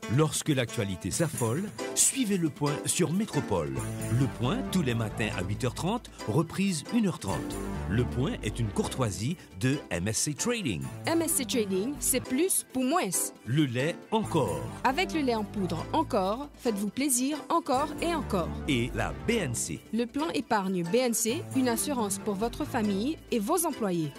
Lorsque l'actualité s'affole, suivez Le Point sur Métropole. Le Point, tous les matins à 8h30, reprise 1h30. Le Point est une courtoisie de MSC Trading. MSC Trading, c'est plus pour moins. Le lait encore. Avec le lait en poudre encore, faites-vous plaisir encore et encore. Et la BNC. Le plan épargne BNC, une assurance pour votre famille et vos employés.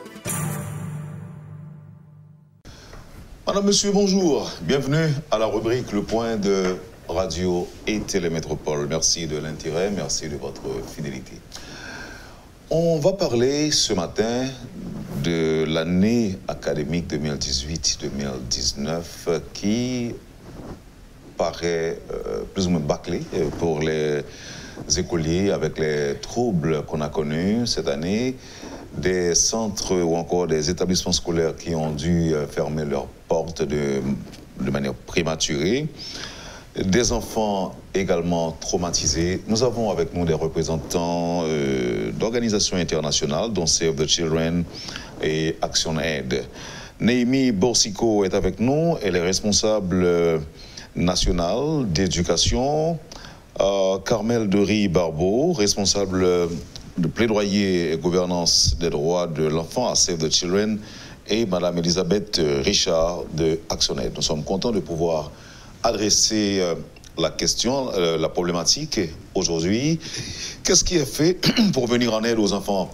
Madame, Monsieur, bonjour. Bienvenue à la rubrique Le Point de Radio et Télémétropole. Merci de l'intérêt, merci de votre fidélité. On va parler ce matin de l'année académique 2018-2019 qui paraît plus ou moins bâclée pour les écoliers avec les troubles qu'on a connus cette année. Des centres ou encore des établissements scolaires qui ont dû fermer leurs portes de manière prématurée. Des enfants également traumatisés. Nous avons avec nous des représentants d'organisations internationales, dont Save the Children et ActionAid. Néhémie Borsiko est avec nous. Elle est responsable nationale d'éducation. Carmel Dery-Barbeau, responsable de plaidoyer et gouvernance des droits de l'enfant à Save the Children, et Madame Elisabeth Richard de ActionAid. Nous sommes contents de pouvoir adresser la question, la problématique aujourd'hui. Qu'est-ce qui est fait pour venir en aide aux enfants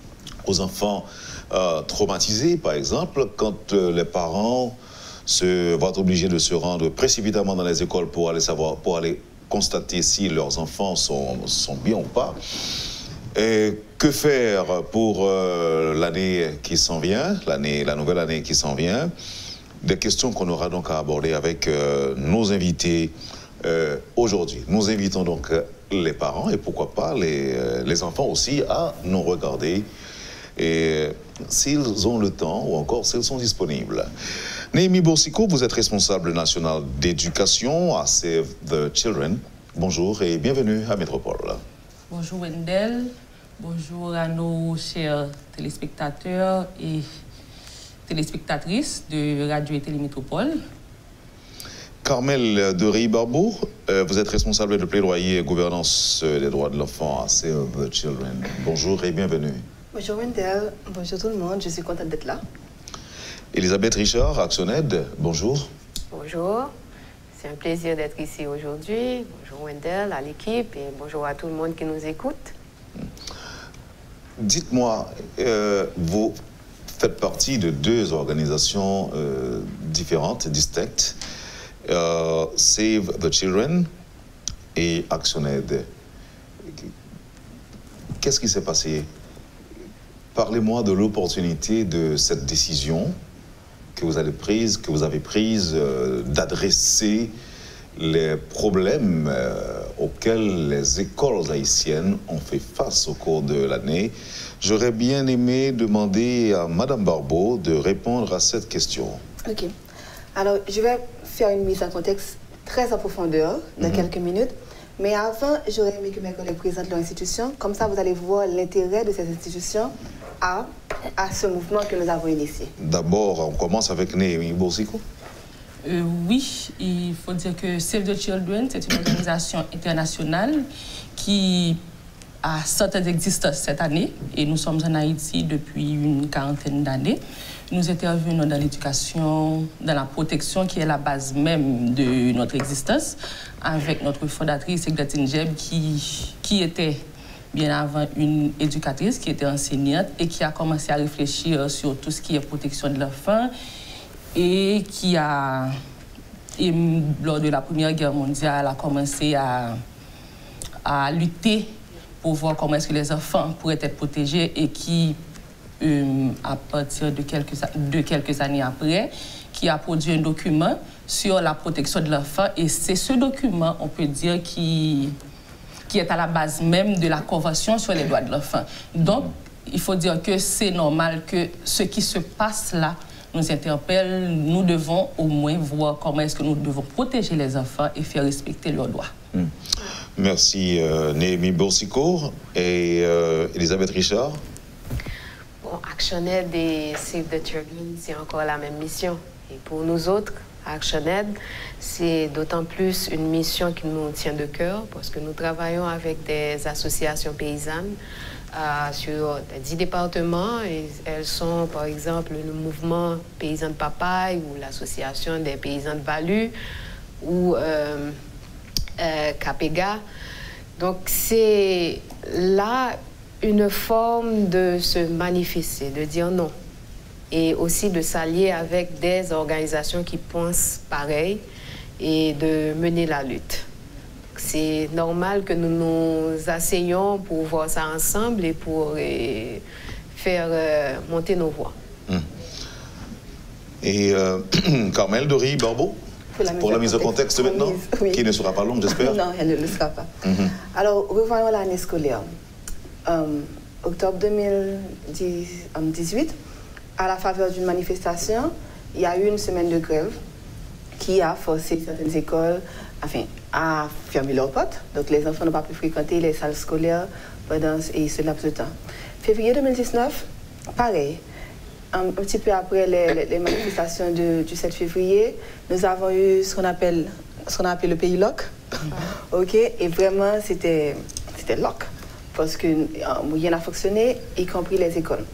traumatisés, par exemple, quand les parents vont être obligés de se rendre précipitamment dans les écoles pour aller constater si leurs enfants sont bien ou pas. Et que faire pour l'année qui s'en vient, la nouvelle année qui s'en vient? Des questions qu'on aura donc à aborder avec nos invités aujourd'hui. Nous invitons donc les parents et pourquoi pas les enfants aussi à nous regarder et s'ils ont le temps ou encore s'ils sont disponibles. Néhémie Borsiko, vous êtes responsable national d'éducation à Save the Children. Bonjour et bienvenue à Métropole. Bonjour Wendell, bonjour à nos chers téléspectateurs et téléspectatrices de Radio et Télémétropole. Carmel Dery-Barbeau, vous êtes responsable de plaidoyer et gouvernance des droits de l'enfant à Save the Children. Bonjour et bienvenue. Bonjour Wendell, bonjour tout le monde, je suis contente d'être là. Elisabeth Richard, ActionAid, bonjour. Bonjour. C'est un plaisir d'être ici aujourd'hui. Bonjour Wendell, à l'équipe et bonjour à tout le monde qui nous écoute. Dites-moi, vous faites partie de deux organisations différentes, distinctes, Save the Children et ActionAid. Qu'est-ce qui s'est passé? Parlez-moi de l'opportunité de cette décision que vous avez prise d'adresser les problèmes auxquels les écoles haïtiennes ont fait face au cours de l'année. J'aurais bien aimé demander à Madame Barbeau de répondre à cette question. Ok. Alors, je vais faire une mise en contexte très en profondeur dans quelques minutes. Mais avant, j'aurais aimé que mes collègues présentent leur institution. Comme ça, vous allez voir l'intérêt de cette institution à ce mouvement que nous avons initié. D'abord, on commence avec Néhémie Borsiko. Oui, il faut dire que Save the Children, c'est une organisation internationale qui a 100 ans d'existence cette année et nous sommes en Haïti depuis une quarantaine d'années. Nous intervenons dans l'éducation, dans la protection qui est la base même de notre existence avec notre fondatrice Eglatine Jeb qui était bien avant une éducatrice, qui était enseignante et qui a commencé à réfléchir sur tout ce qui est protection de l'enfant et qui a, lors de la Première Guerre mondiale, a commencé à lutter pour voir comment est-ce que les enfants pourraient être protégés et qui, à partir de quelques années après, qui a produit un document sur la protection de l'enfant. Et c'est ce document, on peut dire, qui est à la base même de la Convention sur les droits de l'enfant. Donc, il faut dire que c'est normal que ce qui se passe là nous interpelle. Nous devons au moins voir comment est-ce que nous devons protéger les enfants et faire respecter leurs droits. Merci Néhémie Borsiko et Elisabeth Richard. Bon, ActionAid et Save the Children, c'est encore la même mission. Et pour nous autres, ActionAid. C'est d'autant plus une mission qui nous tient de cœur parce que nous travaillons avec des associations paysannes sur 10 départements. Et elles sont, par exemple, le mouvement Paysan de Papaye ou l'association des paysans de Valu ou Capega. Donc, c'est là une forme de se manifester, de dire non. Et aussi de s'allier avec des organisations qui pensent pareil et de mener la lutte. C'est normal que nous nous asseyions pour voir ça ensemble et pour faire monter nos voix. Et Carmel Dory Barbeau, pour la mise en contexte maintenant, oui. Qui ne sera pas longue, j'espère. Non, elle ne le sera pas. Alors, revoyons l'année scolaire. Octobre 2018, à la faveur d'une manifestation, il y a eu une semaine de grève qui a forcé certaines écoles à fermer leurs portes. Donc les enfants n'ont pas pu fréquenter les salles scolaires pendant ce laps de temps. Février 2019, pareil. Un petit peu après les manifestations du 7 février, nous avons eu ce qu'on a appelé le pays lock. OK? Et vraiment, c'était lock. Parce que rien n'a fonctionné, y compris les écoles.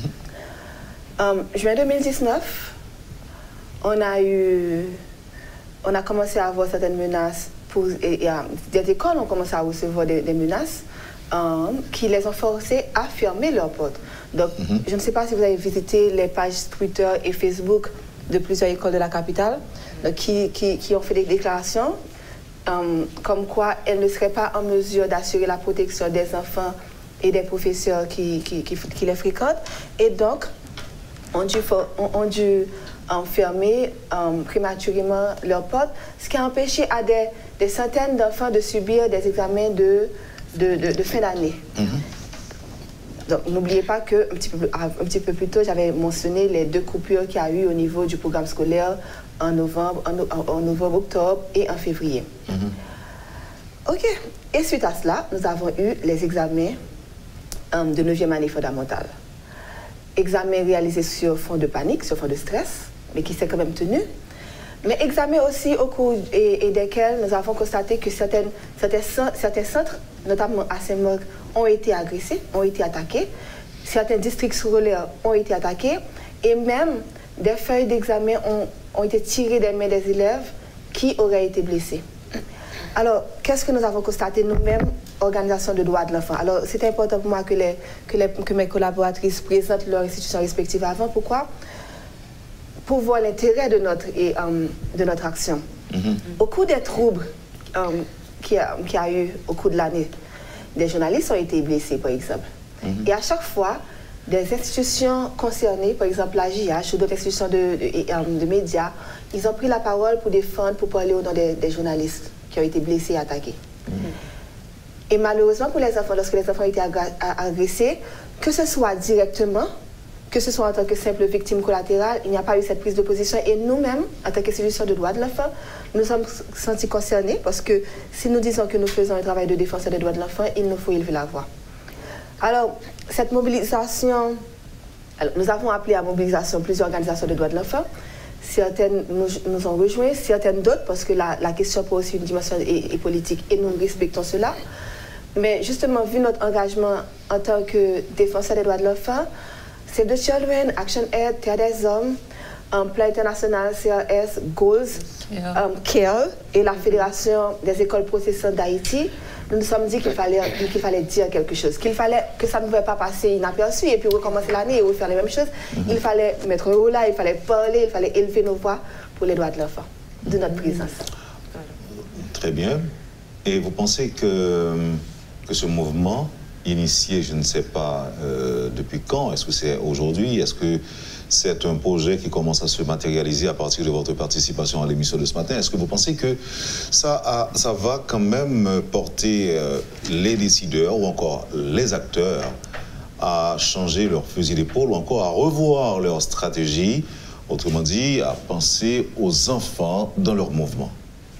Juin 2019, on a commencé à avoir certaines menaces. Des écoles ont commencé à recevoir des menaces qui les ont forcés à fermer leurs portes. Donc, je ne sais pas si vous avez visité les pages Twitter et Facebook de plusieurs écoles de la capitale donc, qui ont fait des déclarations comme quoi elles ne seraient pas en mesure d'assurer la protection des enfants et des professeurs qui les fréquentent. Et donc, ont dû fermer prématurément leurs portes, ce qui a empêché à des centaines d'enfants de subir des examens de fin d'année. Donc, n'oubliez pas qu'un petit peu plus tôt, j'avais mentionné les 2 coupures qu'il y a eu au niveau du programme scolaire en novembre, octobre et en février. OK. Et suite à cela, nous avons eu les examens de 9e année fondamentale. Examen réalisé sur fond de panique, sur fond de stress, mais qui s'est quand même tenu. Mais examen aussi au cours desquels nous avons constaté que certains centres, notamment à Saint-Marc, ont été agressés, ont été attaqués. Certains districts scolaires ont été attaqués. Et même des feuilles d'examen ont été tirées des mains des élèves qui auraient été blessés. Alors, qu'est-ce que nous avons constaté nous-mêmes, organisation de droits de l'enfant? Alors, c'est important pour moi que mes collaboratrices présentent leurs institutions respectives avant. Pourquoi? Pour voir l'intérêt de notre action. Au cours des troubles qu'il y a eu au cours de l'année, des journalistes ont été blessés, par exemple. Et à chaque fois, des institutions concernées, par exemple la JH ou d'autres institutions de médias, ils ont pris la parole pour défendre, pour parler au nom des journalistes qui ont été blessés et attaqués. Et malheureusement pour les enfants, lorsque les enfants ont été agressés, que ce soit directement, que ce soit en tant que simple victime collatérale, il n'y a pas eu cette prise de position. Et nous-mêmes, en tant qu'institution de droits de l'enfant, nous sommes sentis concernés parce que si nous disons que nous faisons un travail de défense des droits de l'enfant, il nous faut élever la voix. Alors, cette mobilisation, nous avons appelé à mobilisation plusieurs organisations de droits de l'enfant. Certaines nous ont rejoints, certaines d'autres, parce que la question pour aussi une dimension est politique et nous respectons cela. Mais justement, vu notre engagement en tant que défenseur des droits de l'enfant, Save the Children, ActionAid, Terre des Hommes, Plan International, CRS, Goals, CARE et la Fédération des écoles protestantes d'Haïti, nous nous sommes dit qu'il fallait dire quelque chose, que ça ne pouvait pas passer inaperçu et puis recommencer l'année et refaire les mêmes choses. Il fallait mettre un haut là, il fallait parler, il fallait élever nos voix pour les droits de l'enfant, de notre présence. Très bien. Et vous pensez que ce mouvement, initié, je ne sais pas depuis quand, est-ce que c'est aujourd'hui, est-ce que c'est un projet qui commence à se matérialiser à partir de votre participation à l'émission de ce matin, est-ce que vous pensez que ça va quand même porter les décideurs ou encore les acteurs à changer leur fusil d'épaule ou encore à revoir leur stratégie, autrement dit, à penser aux enfants dans leur mouvement?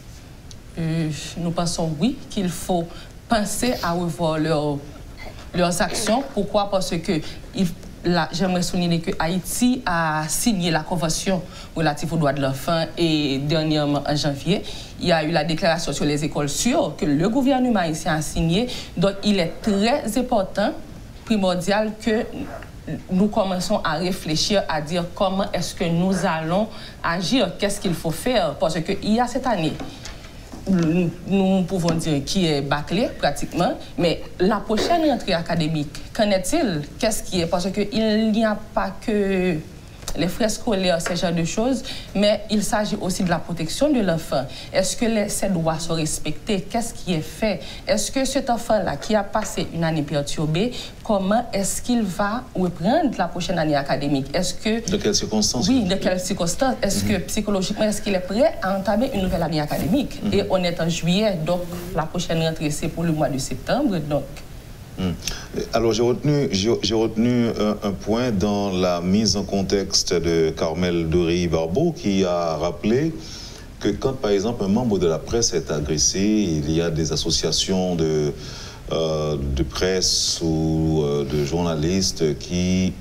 Nous pensons, oui, qu'il faut penser à revoir leurs actions. Pourquoi? Parce que j'aimerais souligner que Haïti a signé la convention relative aux droits de l'enfant et dernièrement en janvier, il y a eu la déclaration sur les écoles sûres que le gouvernement haïtien a signé. Donc il est très important, primordial que nous commençons à réfléchir, à dire comment est-ce que nous allons agir, qu'est-ce qu'il faut faire. Parce qu'il y a cette année, nous pouvons dire qui est bâclé pratiquement, mais la prochaine rentrée académique, qu'en est-il? Qu'est-ce qui est? Parce qu'il n'y a pas que les frais scolaires, ce genre de choses, mais il s'agit aussi de la protection de l'enfant. Est-ce que ses droits sont respectés? Qu'est-ce qui est fait? Est-ce que cet enfant-là qui a passé une année perturbée, comment est-ce qu'il va reprendre la prochaine année académique? Est-ce que... De quelles circonstances? Oui, de quelles circonstances? Est-ce que psychologiquement, est-ce qu'il est prêt à entamer une nouvelle année académique? Et on est en juillet, donc la prochaine rentrée, c'est pour le mois de septembre, donc... Alors j'ai retenu un point dans la mise en contexte de Carmel Dory-Barbeau qui a rappelé que quand par exemple un membre de la presse est agressé, il y a des associations de presse ou de journalistes qui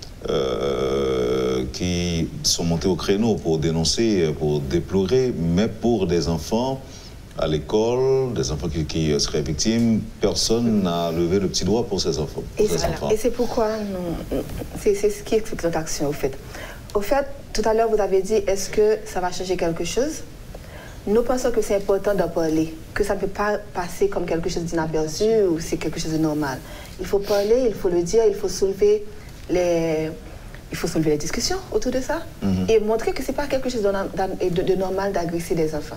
sont montés au créneau pour dénoncer, pour déplorer, mais pour des enfants à l'école, des enfants qui seraient victimes, personne n'a levé le petit doigt pour ces enfants. Et c'est pourquoi c'est ce qui explique notre action au fait. Au fait, tout à l'heure vous avez dit, est-ce que ça va changer quelque chose? Nous pensons que c'est important d'en parler, que ça ne peut pas passer comme quelque chose d'inaperçu ou c'est quelque chose de normal. Il faut parler, il faut le dire, il faut soulever les discussions autour de ça et montrer que ce n'est pas quelque chose de normal d'agresser des enfants.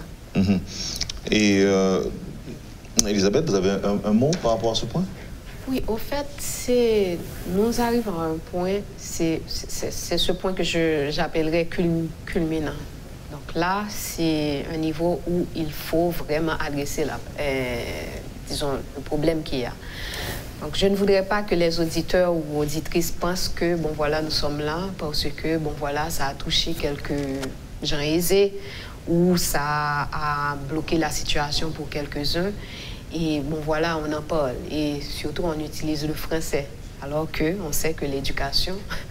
Et Elisabeth, vous avez un mot par rapport à ce point? Oui, au fait, nous arrivons à un point, c'est ce point que j'appellerais culminant. Donc là, c'est un niveau où il faut vraiment adresser le problème qu'il y a. Donc je ne voudrais pas que les auditeurs ou auditrices pensent que, bon voilà, nous sommes là parce que, bon voilà, ça a touché quelques gens aisés, où ça a bloqué la situation pour quelques-uns. Et bon, voilà, on en parle. Et surtout, on utilise le français. Alors qu'on sait que l'éducation,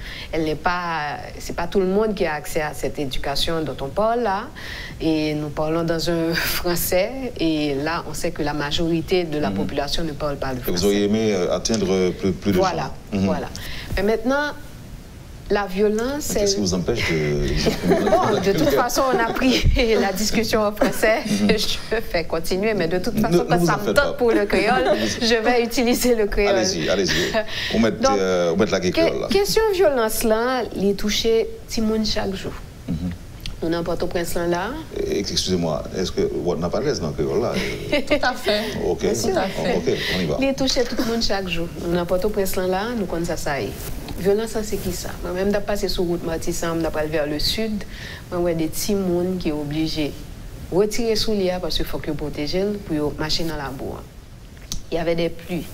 c'est pas tout le monde qui a accès à cette éducation dont on parle là. Et nous parlons dans un français. Et là, on sait que la majorité de la population ne parle pas le français. Vous auriez aimé atteindre plus de gens. Voilà. Mais maintenant, la violence... Qu'est-ce qui vous empêche de... Bon, de toute façon, on a pris la discussion en français. Je vais continuer, mais de toute façon, quand ça me tente pour le créole, je vais utiliser le créole. Allez-y. On met la créole là. Question violence là, les toucher Timoun chaque jour. On a Port-au-Prince là. Excusez-moi, est-ce que on n'a pas l'aise dans le créole là? Tout à fait. Ok, on y va. Les toucher tout le monde chaque jour. On a Port-au-Prince là, nous connaissons ça. Violence, c'est qui ça? Moi-même, je passe sur route Matissan, je vais vers le sud. Je vois des petits gens qui sont obligés de retirer sous l'IA parce qu'il faut que protéger pour marcher dans la boue. Il y avait des pluies.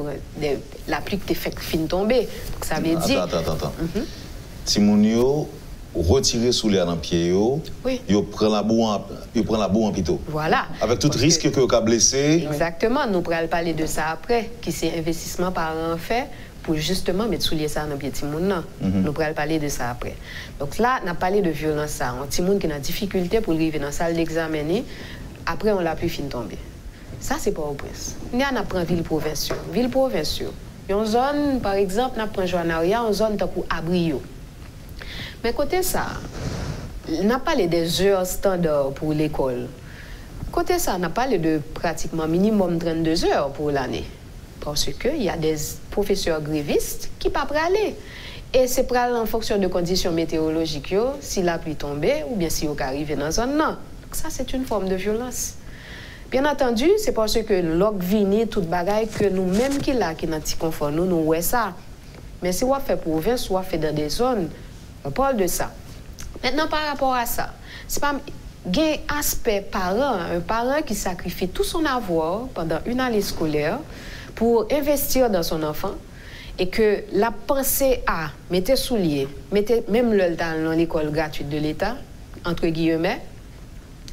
La pluie qui fait fin tomber. Donc ça veut dire. Attends. Si mon retirer sous l'IA dans le pied, il prend la boue en pito. Voilà. Avec tout risque que vous avez blessé. Exactement. Nous pourrons parler de ça après, qui c'est investissement par an fait. Pour justement mettre sous les ça dans le pied de Timoun. Nous pourrons parler de ça après. Donc là, on a parlé de violence. Un Timoun qui a difficulté pour arriver dans la salle d'examen. Après, on l'a plus fin tomber. Ça, c'est pas au Prince. Nous, on apprend ville provinciale. Ville provinciale. Une zone, par exemple, on apprend Joannaria, une zone comme Abrio. Mais côté ça, on a parlé des heures standards pour l'école. Côté ça, on a parlé de pratiquement minimum 32 heures pour l'année. Parce qu'il y a des professeurs grévistes qui ne peuvent pas aller. Et c'est pour aller en fonction de conditions météorologiques, si la pluie tombe ou bien si on arrive dans la zone. Non. Donc ça, c'est une forme de violence. Bien entendu, c'est parce que l'oc vini, toute bagaille, que nous-mêmes qui là, qui n'ont pas confort, nous voyons ça. Mais si on fait province, on fait dans des zones, on parle de ça. Maintenant, par rapport à ça, c'est pas un aspect parent, un parent qui sacrifie tout son avoir pendant une année scolaire pour investir dans son enfant et que la pensée à mettre souliers, mettez même le dans l'école gratuite de l'État, entre guillemets,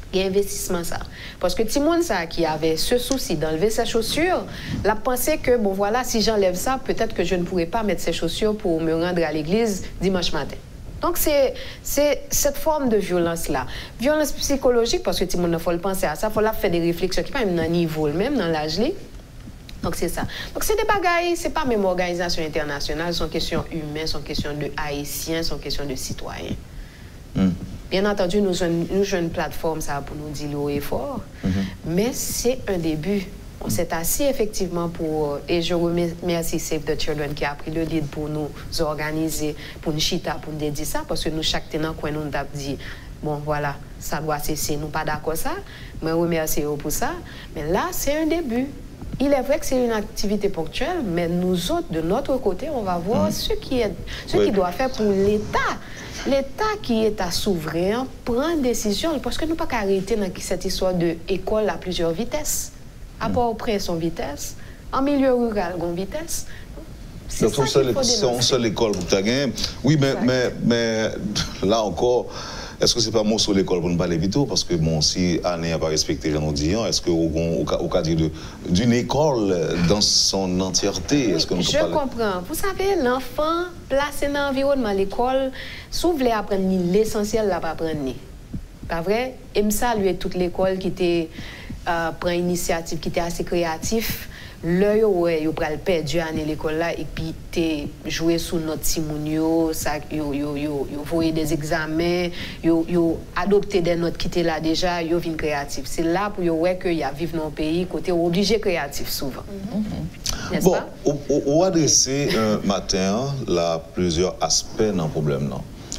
Il y a investissement ça. Parce que tout le monde qui avait ce souci d'enlever ses chaussures, l'a pensé que, bon voilà, si j'enlève ça, peut-être que je ne pourrais pas mettre ces chaussures pour me rendre à l'église dimanche matin. Donc, c'est cette forme de violence-là. Violence psychologique, parce que tout le monde, il faut le penser à ça, il faut faire des réflexions qui ne sont pas même dans le niveau, même dans l'âge. Donc, c'est ça. Donc, c'est des bagailles, ce n'est pas même organisation internationale, c'est une question humaine, c'est une question de haïtiens, c'est une question de citoyens. Bien entendu, nous avons une plateforme ça, pour nous dire haut et fort, mais c'est un début. On s'est assis effectivement pour, et je remercie Save the Children qui a pris le lead pour nous organiser, pour nous chita, pour nous dire ça, parce que nous, chaque tenant, quand nous avons dit, bon voilà, ça doit cesser, nous pas d'accord ça, mais remercie pour ça, mais là, c'est un début. Il est vrai que c'est une activité ponctuelle, mais nous autres, de notre côté, on va voir ce qui doit faire pour l'État. L'État qui est à souverain prend une décision, parce que nous ne pouvons pas arrêter dans cette histoire d'école à plusieurs vitesses. À Port-au-Prince, en vitesse. En milieu rural, en vitesse. C'est ça qu'il faut dénoncer. C'est seule école pour ta gain. Oui, mais là encore, est-ce que ce n'est pas mot sur l'école pour ne pas aller vite? Parce que bon, si Anne n'a pas respecté les non-disants, est-ce qu'au cas d'une école dans son entièreté, est-ce que nous je comprends. Vous savez, l'enfant placé dans l'environnement, l'école, si vous voulez apprendre l'essentiel, là, pas apprendre. Pas vrai? Et me salue toute l'école qui était prend initiative, qui était assez créatif. L'œil, ouais, il a perdu à l'école là, et puis tu joué sous notre Simonio, ça, yo voyé des examens, yo adopté des notes qui étaient là déjà, yo vin créatif. C'est là pour yo ouais que y a vivre dans le pays côté obligé créatif souvent. Bon, on va adresser un matin là plusieurs aspects dans le problème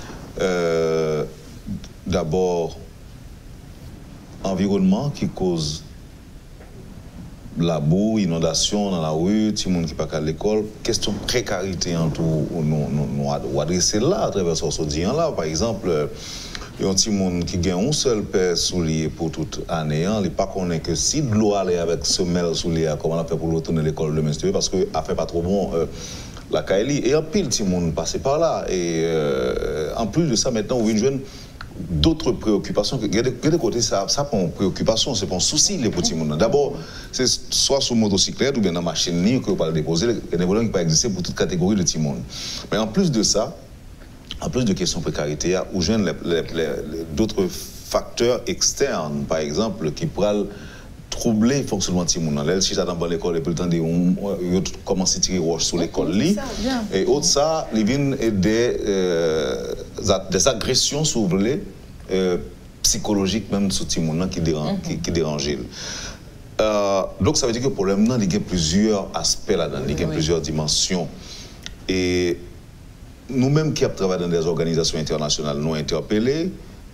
là. D'abord, environnement qui cause la boue, inondation dans la rue, tout le monde qui pas à l'école, question de précarité en tout, nous adresser là à travers ce dire là. Par exemple, il y a un petit monde qui gagne un seul paire soulier pour toute année, il n'est pas connaît que si de l'eau allait avec semelle soulier, comment on a fait pour retourner à l'école demain, parce que a fait pas trop bon la Kaili. Et un pile petit monde passé par là. Et en plus de ça, maintenant, on vient de d'autres préoccupations. Il y a des côtés, ça prend une préoccupation, c'est pas un souci, les petits monde. D'abord, c'est soit sur motocyclette ou bien dans la machine que vous pouvez déposer, il y a des problèmes qui peuvent exister pour toute catégorie de petits monde. Mais en plus de ça, en plus de questions de précarité, où je d'autres facteurs externes, par exemple, qui pourraient troubler le fonctionnement de monde. Si j'attends dans l'école, et puis le temps de commencer à tirer roche sur l'école. Et autre ça, il vient des agressions, si vous voulez, psychologiques même sur le monde qui dérangent. Donc ça veut dire que le problème, il y a plusieurs aspects là-dedans, il y a plusieurs dimensions. Et nous-mêmes qui travaillons dans des organisations internationales, nous interpellés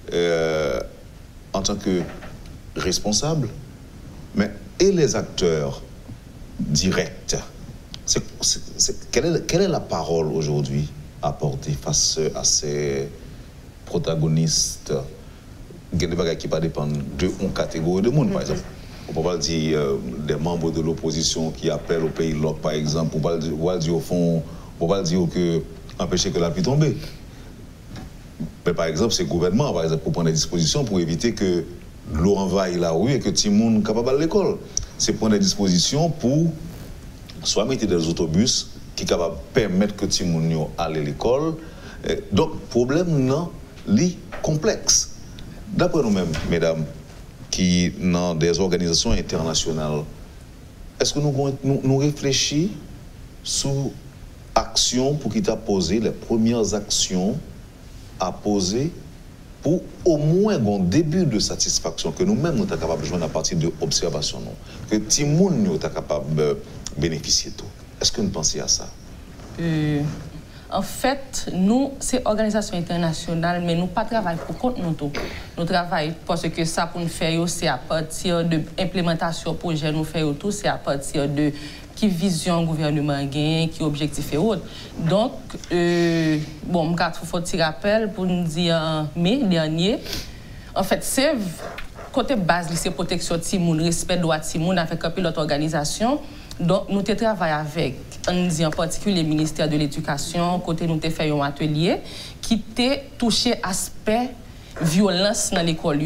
en tant que responsables, mais et les acteurs directs, quelle est la parole aujourd'hui à porter face à ces protagonistes? Il y a des bagages qui ne dépendent d'une catégorie de monde, par exemple. On ne peut pas dire des membres de l'opposition qui appellent au pays l'autre, par exemple. On ne peut pas dire au fond, on ne peut pas dire que empêcher que la pluie tombe. Mais par exemple, c'est le gouvernement, par exemple, pour prendre des dispositions pour éviter que l'eau envahit la rue et que tout le monde est capable d'aller à l'école. C'est prendre des dispositions pour soit mettre des autobus qui sont capables de permettre que tout le monde aille à l'école. Donc, le problème non, est complexe. D'après nous-mêmes, mesdames, qui dans des organisations internationales, est-ce que nous réfléchissons sur action pour qu'il t'a posé les premières actions à poser pour au moins un début de satisfaction que nous-mêmes nous sommes capables de joindre à partir de l'observation, que tout le monde nous est capable de bénéficier de tout. Est-ce que vous pensez à ça? En fait, nous, c'est organisation internationale, mais nous pas travaillons pour compte nous tout. Nous travaillons parce que ça pour nous faire, c'est à partir de l'implémentation projet nous faire tout, c'est à partir de qui vision le gouvernement gagne, qui objectif et autres. Donc, bon, il faut un petit rappel pour nous dire en mai dernier, en fait, c'est côté base, c'est protection de Timoun, respect de droit de Timoun avec un pilote organisation. Donc, nous travaillons avec, en particulier, le ministère de l'Éducation, côté nous avons fait un atelier qui a touché l'aspect violence dans l'école.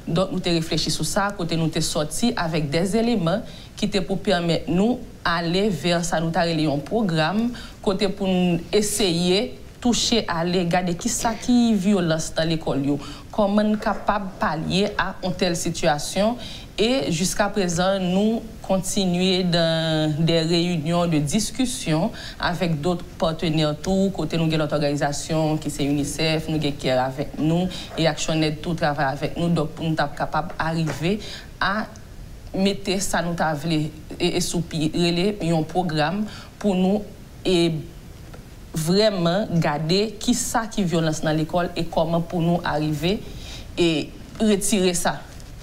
Donc, nous avons réfléchi sur ça, côté nous avons sorti avec des éléments qui étaient pour permettre nous aller vers ça, nous avons un programme, côté pour nous essayer toucher à aller regarder qui ça qui violence dans l'école, comment nous capable de pallier à une telle situation. Et jusqu'à présent, nous continuons dans des réunions de discussion avec d'autres partenaires, tout côté nous avons notre organisation qui c'est UNICEF, nous avons CARE avec nous et ActionAid tout travaille avec nous, donc pour nous être capable d'arriver à mettre ça nous et soupirer un programme pour nous et vraiment garder qui ça qui violence dans l'école et comment pour nous arriver et retirer ça.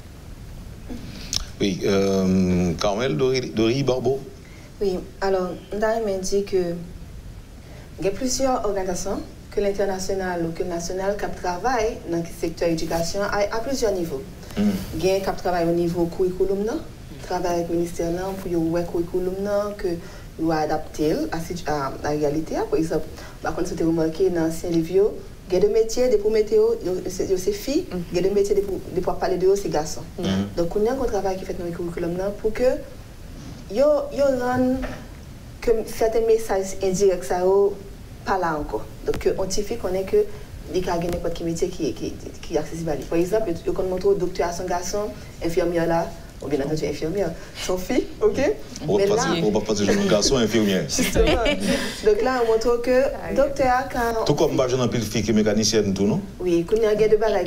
Oui, Carmel Dori Barbeau. Oui, alors, on a dit que il y a plusieurs organisations, que l'international ou que le national, qui travaillent dans le secteur éducation à plusieurs niveaux. Il y a qui travaillent au niveau curriculum, travaille avec le ministère pour le curriculum que vous adapter à la réalité. Par exemple, quand vous avez remarqué dans l'ancien livre, il y a des métiers de pour météo, c'est filles, il y a des métiers de pour parler de eux, c'est garçons. Donc, on a un travail qui fait dans le curriculum pour que yo rende que certains messages indirects ça pas là encore. Donc, on tifie qu'on est que des cas n'importe quel métier qui est accessible. Par exemple, on montre docteur à son garçon, infirmière là. Ou bien entendu infirmière, son fille, ok? On va pas toujours un garçon infirmière. Justement. Donc là, on montre que docteur quand... Tout comme je n'ai plus de fille qui est mécanicienne, tout, non? Oui, quand il y a des progrès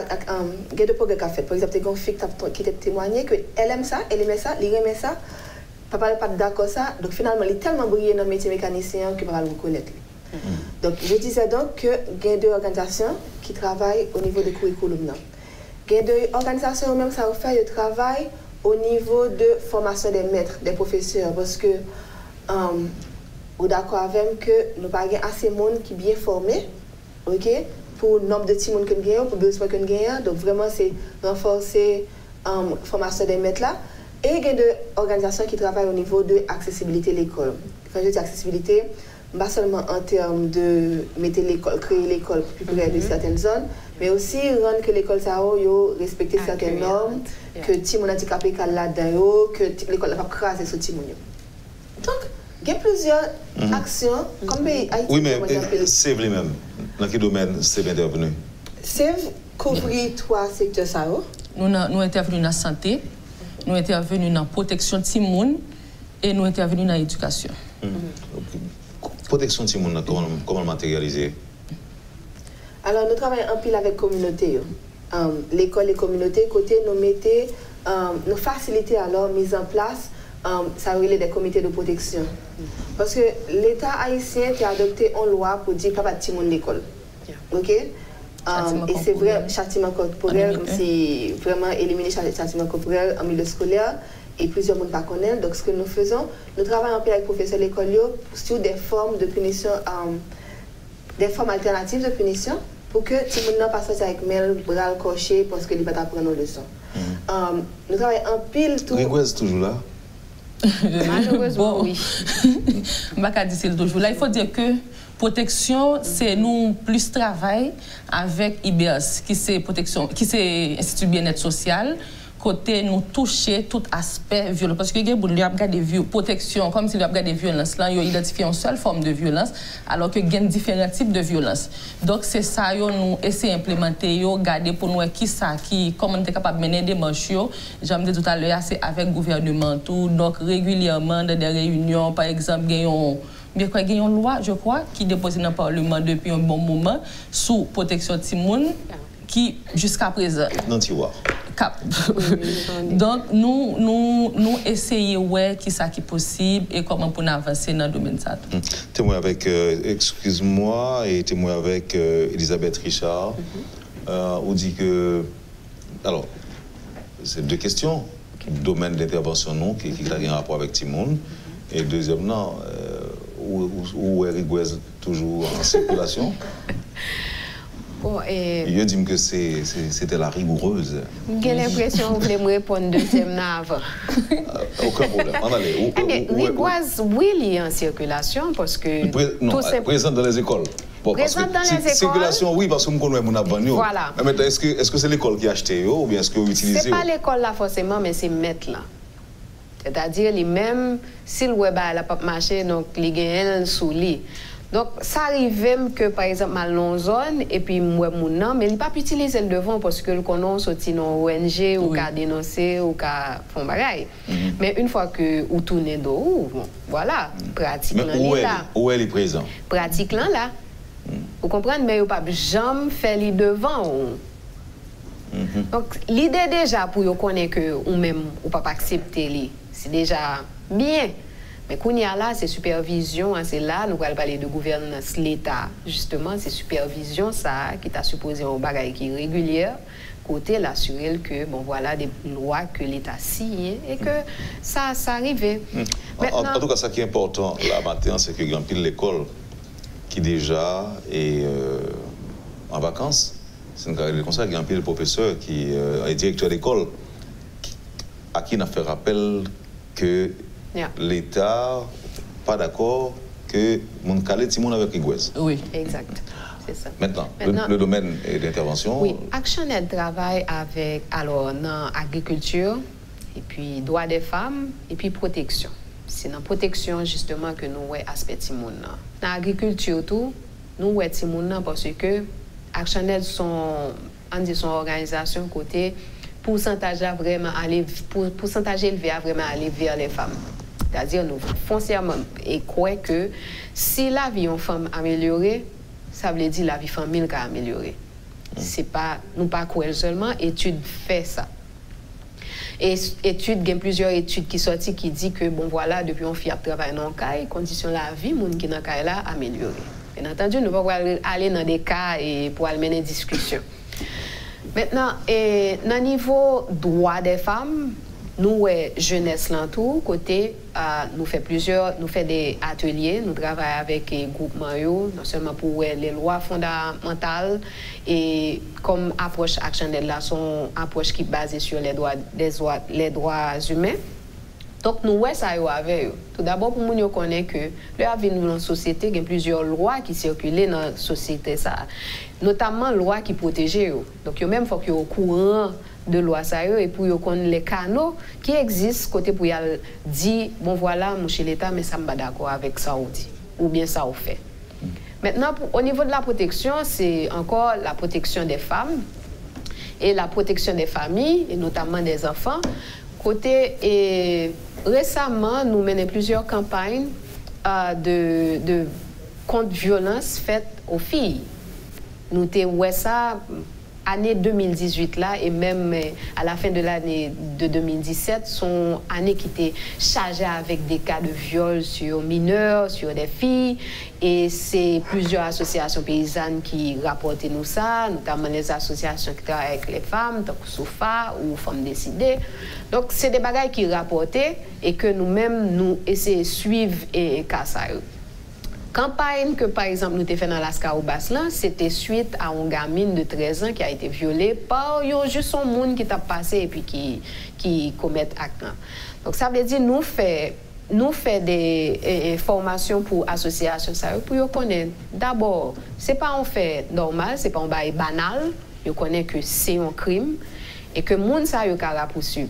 qu'a fait. Par exemple, il y a une fille qui t'a témoigné qu'elle aime ça, elle aimait ça, elle aimait ça, papa n'est pas d'accord ça, donc finalement, elle est tellement brillée dans le métier mécanicien que papa va le reconnaître. Donc, je disais donc qu'il y a deux organisations qui travaillent au niveau du curriculum. Il y a des organisations même ça fait le travail au niveau de formation des maîtres, des professeurs, parce que vous d'accord avec que nous n'avons pas assez de monde qui est bien formé, ok, pour le nombre de petits monde que nous gagnons, pour le besoin que nous gagnons. Donc vraiment c'est renforcer la formation des maîtres là. Et il y a des organisations qui travaillent au niveau de l'accessibilité de l'école. Quand je dis accessibilité, pas seulement en termes de mettre l'école, créer l'école plus près de certaines zones, mais aussi rendre que l'école ça respecte certaines normes, que les gens handicapés sont là-dedans, que l'école n'a pas crasé sur les gens. Donc, il y a plusieurs actions. Comme oui, mais c'est lui-même. Dans quel domaine c'est intervenu? C'est couvrir trois secteurs. Ça, nous intervenons dans la santé, nous intervenons dans la protection de les gens et nous intervenons dans l'éducation. Protection de ces gens, comment matérialiser? Alors, nous travaillons en pile avec la communauté. L'école et la communauté, côté, nous faciliter alors mise en place, ça relève des comités de protection. Parce que l'État haïtien qui a adopté une loi pour dire pas de tout le monde l'école. OK? Et c'est vrai, châtiment corporel, comme si vraiment éliminer le châtiment corporel en milieu scolaire. Et plusieurs monde pas connaissent. Donc, ce que nous faisons, nous travaillons un peu avec les professeurs de l'école sur des formes de punition, des formes alternatives de punition pour que tout le monde ne passe pas avec mail, bras coché parce qu'il ne va pas apprendre nos leçons. Nous travaillons en pile tout. Rigouez toujours là? Malheureusement, oui. Je ne dire toujours là. Il faut dire que protection, c'est nous plus travail avec IBS, qui c'est protection, qui c'est Institut Bien-être Social. Côté nous toucher tout aspect violent parce que il y a des protection comme si il y a des violences là ils identifient une seule forme de violence alors que il y a différents types de violence. Donc c'est ça nous essayer d'implémenter garder pour nous qui ça qui comment on est capable de mener des marches j'aime dit tout à l'heure c'est avec le gouvernement tout donc régulièrement dans des réunions par exemple il y a une loi je crois qui est déposée dans le Parlement depuis un bon moment sous protection de Timoun qui jusqu'à présent donc nous essayons ouais qui ça qui est possible et comment pour avancer dans le domaine ça. Témoin avec excuse-moi et témoin avec Elisabeth Richard. On dit que alors c'est deux questions domaine d'intervention non qui a un rapport avec Timoun et deuxièmement où est Rigouez toujours en circulation. Bon, il dit que c'était la rigoureuse. J'ai l'impression que vous voulez me répondre deuxième avant. Aucun problème. On allait. Rigouez, oui, il est en circulation parce que. Non, présente dans les écoles. Bon, présente dans les écoles. Circulation, oui, parce que nous connaissons mon avenir. Voilà. Mais est-ce que c'est l'école qui a acheté ou bien est-ce que vous utilisez? C'est pas l'école là forcément, mais c'est maître là. C'est-à-dire, lui-même, s'il ne a pas marché, donc il gagne sous lui. Donc, ça arrive même que, par exemple, mal dans zone, et puis moi, mais il n'a pas pu utiliser le devant parce que le connaît sorti dans ONG, ou qu'à dénoncer, ou qu'à faire bagaille. Mais une fois que vous tournez d'eau, bon, voilà, pratique là. Où elle est présente? Pratique là. Vous comprenez? Mais vous pas jamais fait le devant. Donc, l'idée déjà pour vous connaître que ou même ou pas accepter, c'est déjà bien. Mais qu'on y a là, c'est supervision, hein, c'est là, nous allons parler de gouvernance, l'État, justement, c'est supervision, ça, qui t'a supposé un bagage qui est régulière, côté l'assurer que, bon, voilà, des lois que l'État signe et que ça arrivait. En tout cas, ce qui est important là maintenant, c'est que grand pile l'école qui déjà est en vacances, c'est le conseil grand pile le professeur qui est directeur d'école, à qui on a fait rappel que l'État pas d'accord que mon calé Timon avec Igouez. Oui, exact. C'est ça. Maintenant, le domaine d'intervention. Oui, ActionAid travaille avec alors dans agriculture et puis droits des femmes et puis protection. C'est dans protection justement que nous voyons aspect Timon. Dans l'agriculture tout, nous voyons Timon parce que ActionAid son organisation côté pourcentage vraiment aller pourcentage élevé à vraiment aller vers les femmes. C'est-à-dire nous foncièrement et croire que si la vie en femme améliorée, ça veut dire la vie famille qui a amélioré. C'est pas nous pas croire seulement étude fait ça. Et étude, il y a plusieurs études qui sortent qui disent que bon voilà depuis on fait travail dans le cas, conditions la vie monde qui dans le cas là amélioré. Bien entendu, nous ne pouvons pas aller dans des cas et pour aller mener une discussion. Maintenant, dans le niveau droit des femmes, nous, jeunesse l'entour, côté, nous faisons des ateliers, nous travaillons avec les groupements, non seulement pour les lois fondamentales, et comme approche ActionAid là, son approche qui est basée sur les droits humains. Donc, nous, ça avec eux. Tout d'abord, pour nous connaître que là, dans la société, il y a plusieurs lois qui circulent dans la société, ça. Notamment, lois qui protègent eux. Donc, même il faut qu'ils soient au courant de loi ça et pour qu'ils connaissent les canaux qui existent, côté pour dire, bon voilà, mon chez l'État, mais ça ne me pas d'accord avec ça ou dit, ou bien ça ou fait. Maintenant, au niveau de la protection, c'est encore la protection des femmes et la protection des familles, et notamment des enfants. Côté, et récemment, nous menons plusieurs campagnes contre violence faite aux filles. Nous avons ça année 2018 là et même à la fin de l'année de 2017 sont années qui étaient chargées avec des cas de viol sur mineurs, sur des filles et c'est plusieurs associations paysannes qui rapportaient nous ça, notamment les associations qui travaillent avec les femmes, donc SOFA ou Femmes Décidées. Donc c'est des bagages qui rapportaient et que nous-mêmes nous essayons de suivre et casser. Campagne que, par exemple, nous avons fait dans l'Asca au Baslan, c'était suite à une gamine de 13 ans qui a été violée par juste un monde qui t'a passé et puis qui commet acte. Donc, ça veut dire nous fait des formations pour associations pour connaître. D'abord, ce n'est pas un fait normal, ce n'est pas un bail banal. Ils connaissent que c'est un crime et que le monde a poursuivre.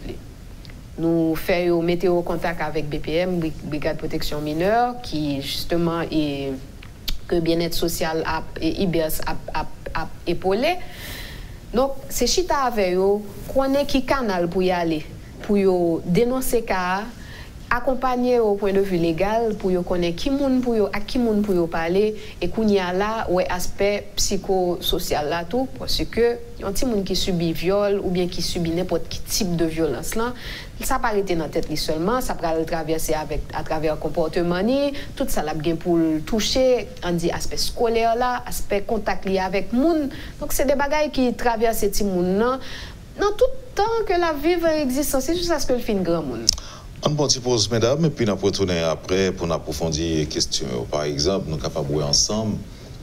Nous mettons en contact avec BPM, Brigade Protection Mineure, qui justement est que bien-être social et IBS a épaulé. Donc, c'est chita avec eux, connaît qui canal pour y aller, pour dénoncer cas, accompagner au point de vue légal, pour connaître qui moun pour à qui moun pour parler et qu'on y a là ouais aspect psychosocial là tout parce que un petit monde qui subit viol ou bien qui subit n'importe quel type de violence là ça pas arrêter dans tête seulement ça va le traverser à travers comportement ni tout ça là bien pour le toucher on dit aspect scolaire là aspect contact lié avec monde donc c'est des bagages qui traversent ces petits monde là dans tout temps que la vie va exister c'est juste à ce que le fin grand monde. On peut pause, mesdames, et puis nous retourner après pour approfondir les questions. Par exemple, nous sommes capables de voir ensemble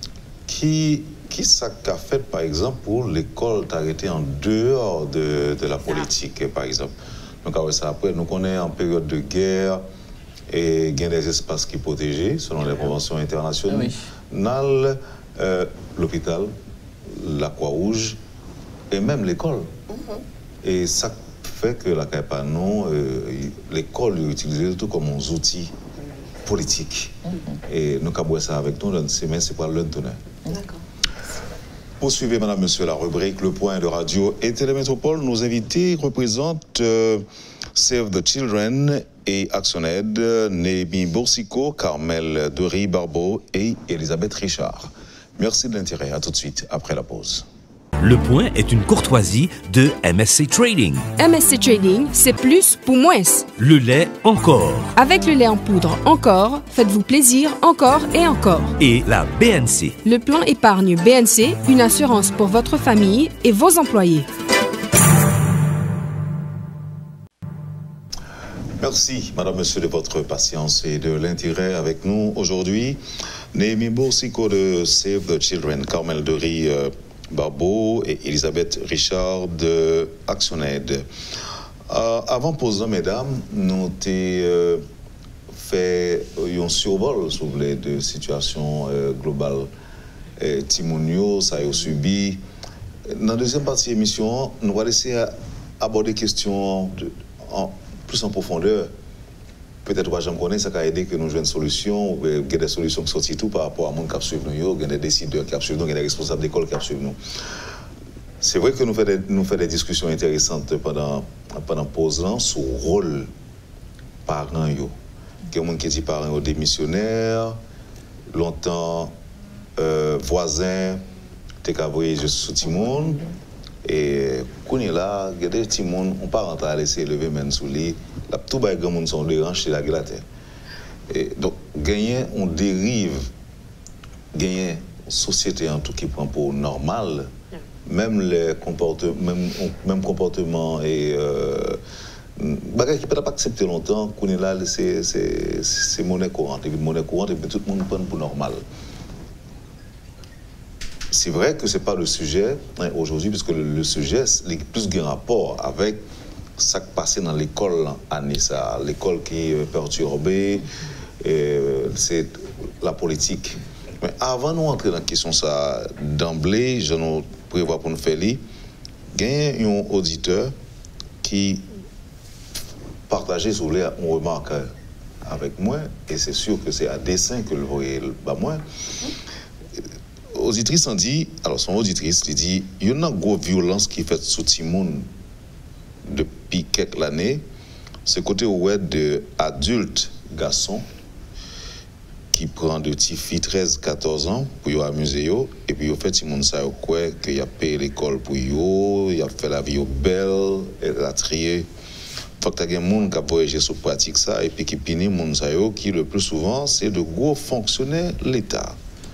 qui ça a fait, par exemple, pour l'école d'arrêter en dehors de la politique, par exemple. Donc, ça après, nous connaissons en période de guerre et il y a des espaces qui sont protégés selon les conventions internationales. Oui. l'hôpital, la Croix-Rouge et même l'école. Et ça fait que la CAIPANO, l'école est utilisée tout comme un outil politique. Et nous avons ça avec nous, c'est pas l'un tonnerre. D'accord. Poursuivez, madame, monsieur, la rubrique Le Point de Radio et Télémétropole. Nos invités représentent Save the Children et ActionAid, Némi Boursicot, Carmel Dery-Barbeau et Elisabeth Richard. Merci de l'intérêt. À tout de suite, après la pause. Le Point est une courtoisie de MSC Trading. MSC Trading, c'est plus pour moins. Le lait encore. Avec le lait en poudre encore, faites-vous plaisir encore et encore. Et la BNC. Le plan épargne BNC, une assurance pour votre famille et vos employés. Merci, madame, monsieur, de votre patience et de l'intérêt avec nous aujourd'hui. Némi Boursicot de Save the Children, Carmel Dery-Barbeau et Elisabeth Richard de ActionAid. Avant pause, mesdames, nous avons fait un survol sur les deux situations globales. Timounio, ça a subi. Dans la deuxième partie de l'émission, nous allons laisser aborder des questions plus en profondeur. Peut-être que je connais, ça a aidé que nous jouions une solution, ou des solutions qui sortent tout par rapport à monde qui suivent nous, il y a des décideurs qui suivent nous, il y a des responsables d'école qui suivent nous. C'est vrai que nous faisons des discussions intéressantes pendant la pause sur le rôle parents. Il y a des gens qui disent parents démissionnaires, longtemps voisins, tu as envoyé juste sous tout le monde. Et quand il est là, il y a des petits gens, on part en train de laisser lever même sous lit. Là, tout le monde sont dérange chez la terre. Et donc, gagner, on dérive, gagner une société en tout qui prend pour normal, même les comportements, même comportement et bagage qui ne peut pas accepter longtemps, qu'on est là, c'est monnaie courante. Et puis monnaie courante, et puis tout le monde prend pour normal. C'est vrai que ce n'est pas le sujet aujourd'hui, puisque le sujet est plus grand rapport avec ce qui passe dans l'école à Nissa. L'école qui est perturbée, c'est la politique. Mais avant de nous entrer dans la question ça d'emblée, je nous prévois pour nous faire lire, il y a un auditeur qui partageait sur les remarques avec moi, et c'est sûr que c'est à dessein que le voyez pas moi. Auditrice en dit, alors son auditrice, il dit, il y a une grosse violence qui fait sous Timoun depuis quelques années. Ce côté web de adultes, garçons, qui prend de petites filles 13-14 ans pour y amuser yo, et puis il fait Timoun ça quoi que y a payé l'école pour yo, il a fait la vie belle, elle a trié. Faut que tu aies des gens qui voyagent sur pratique ça, et puis qui pinent les gens qui le plus souvent c'est de gros fonctionnaires l'État.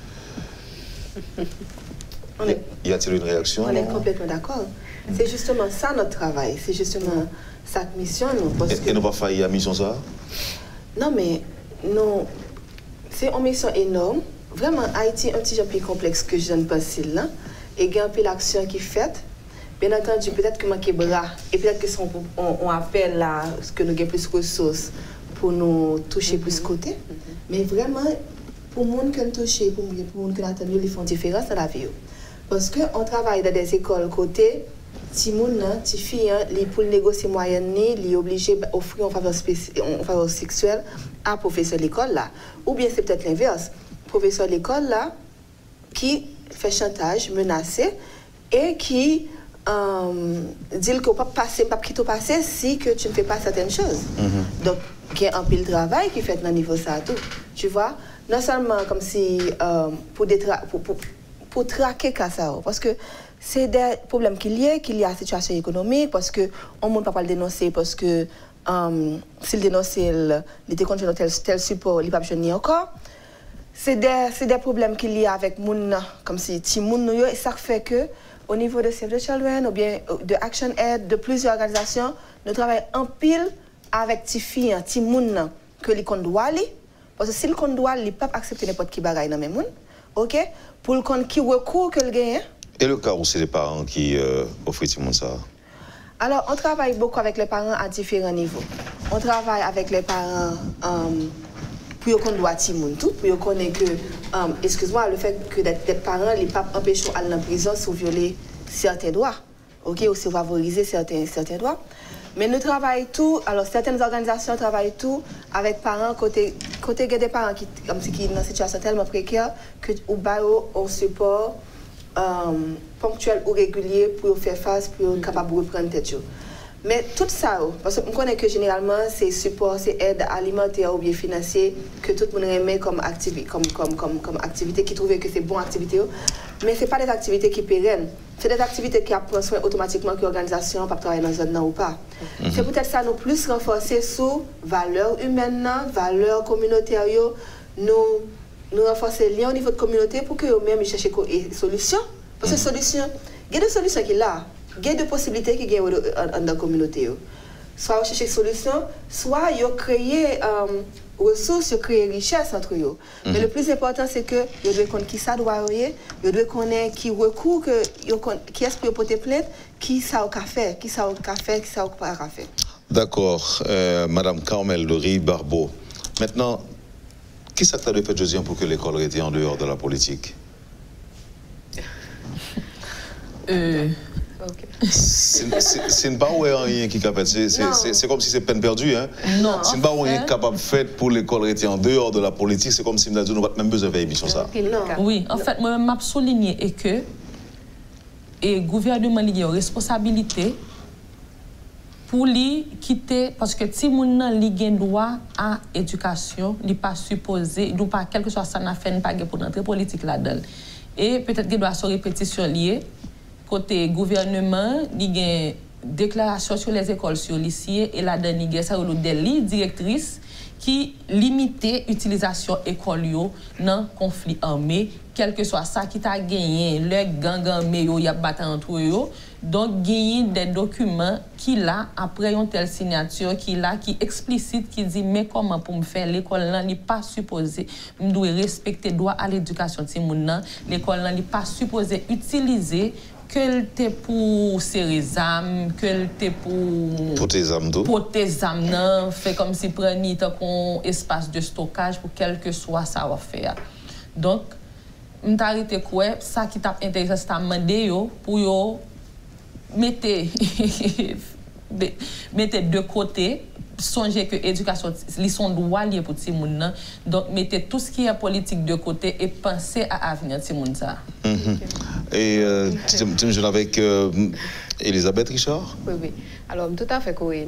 Y a-t-il une réaction? On est complètement d'accord. C'est justement ça notre travail. C'est justement sa mission. Et nous pas failli à mission ça? Non, mais non. C'est une mission énorme. Vraiment, Haïti est un petit peu plus complexe que je ne pense là. Et il y a un peu l'action qui est faite. Bien entendu, peut-être que manque bras. Et peut-être que on appelle là ce que nous avons plus de ressources pour nous toucher plus côté. Mais vraiment, pour les gens qui ont touché, pour les gens qui ont attendu, ils font différence dans la vie. Parce qu'on travaille dans des écoles côté, si les filles, pour négocier moyenne, ils sont obligés d'offrir une faveur sexuelle à professeur de l'école là. Ou bien c'est peut-être l'inverse. Professeur de l'école là, qui fait chantage, menacé, et qui dit que tu ne peux pas quitter passer si que tu ne fais pas certaines choses. Donc, il y a un pile de travail qui fait dans le niveau ça tout. Tu vois? Non seulement comme si pour traquer ça, parce que c'est des problèmes qu'il y a à la situation économique, parce qu'on ne peut pas le dénoncer, parce que s'il dénonce, il était contre tel support, il ne peut pas le encore. C'est des problèmes qu'il y a avec moun, comme si Timoun, et ça fait que au niveau de Save the Children, ou bien de ActionAid, de plusieurs organisations, nous travaillons en pile avec les filles, les gens que les doivent aller. Parce que si le compte doit, il ne peut pas accepter n'importe qui bagaille dans le monde. OK? Pour le compte qui recourt que le gagne. Et le cas où c'est les parents qui offrent ça? Alors, on travaille beaucoup avec les parents à différents niveaux. On travaille avec les parents pour qu'on doit Timoun tout, pour qu'on ait que excuse-moi, le fait que d'être parent, les papes empêchent à aller en prison sur violer certains droits, ok, ou sur favoriser certains droits. Mais nous travaillons tout, alors certaines organisations travaillent tout avec parents, côté des parents qui sont dans une situation tellement précaire que ou au support ponctuel ou régulier pour faire face, pour être capable de reprendre tête. Mais tout ça, parce que je connais que généralement c'est support, c'est aide alimentaire ou bien financier que tout le monde remet comme activité, qui trouvait que c'est bon activité. Mais ce n'est pas des activités qui pérennes. C'est des activités qui prennent soin automatiquement que l'organisation peut travailler dans une zone ou pas. C'est peut-être ça nous plus renforcer sur valeurs humaines, valeurs communautaires, nous renforcer les liens au niveau de la communauté pour que eux-mêmes cherchent des solutions. Parce que solution, il y a des solutions qui sont là. Il y a des possibilités qui sont dans la communauté. Soit vous cherchez des solutions, soit vous créez ressources, vous créez richesse entre eux. Mais le plus important, c'est que vous devez connaître qui ça doit arriver, vous devez connaître qui recourt, qui est-ce que vous portez plainte, qui ça a fait, qui ça a fait, qui ça a pas fait. D'accord, Madame Carmel Dory Barbeau. Maintenant, qui ça t'a fait Josiane pour que l'école était en dehors de la politique? C'est pas rien qui capable. C'est comme si c'est peine perdue. Hein? Non. C'est pas rien capable de faire pour l'école était en dehors de la politique. C'est comme si nous n'avons même besoin de faire ça. Oui, en fait, moi, je souligné et que le gouvernement a une responsabilité pour lui quitter, parce que si moun nan li gen droit à éducation, il n'est pas supposé, il pas quelque chose ça n'a fait pas pour entrer politique là-dedans. Et peut-être qu'il doit se répétition liée côté gouvernement, il y a déclaration sur les écoles sur lycée et là-dedans il y a ça des lignes directrices qui limitent l'utilisation école dans conflit armé, quel que soit ça qui t'a gagné, le gang armé y a battu entre eux. Donc gagner des documents qui là après une telle signature qui là qui explicite qui dit mais comment pour me faire l'école là n'est pas supposé me doit respecter droit à l'éducation ti moun nan, l'école là n'est pas supposé utiliser que t'es pour ces âmes, que t'es pour tes âmes d'eau. Pour tes âmes, non, fait comme si prenait un espace de stockage pour quel que soit ça va faire. Donc, m'arrêter quoi, ça qui t'a intéressé, c'est demander pour yo mettez de côté. Songez que l'éducation, ils sont droits liés pour ces gens. Donc, mettez tout ce qui est politique de côté et pensez à l'avenir de ces gens. Et tu me joues avec Elisabeth Richard? Oui. Alors, tout à fait correct,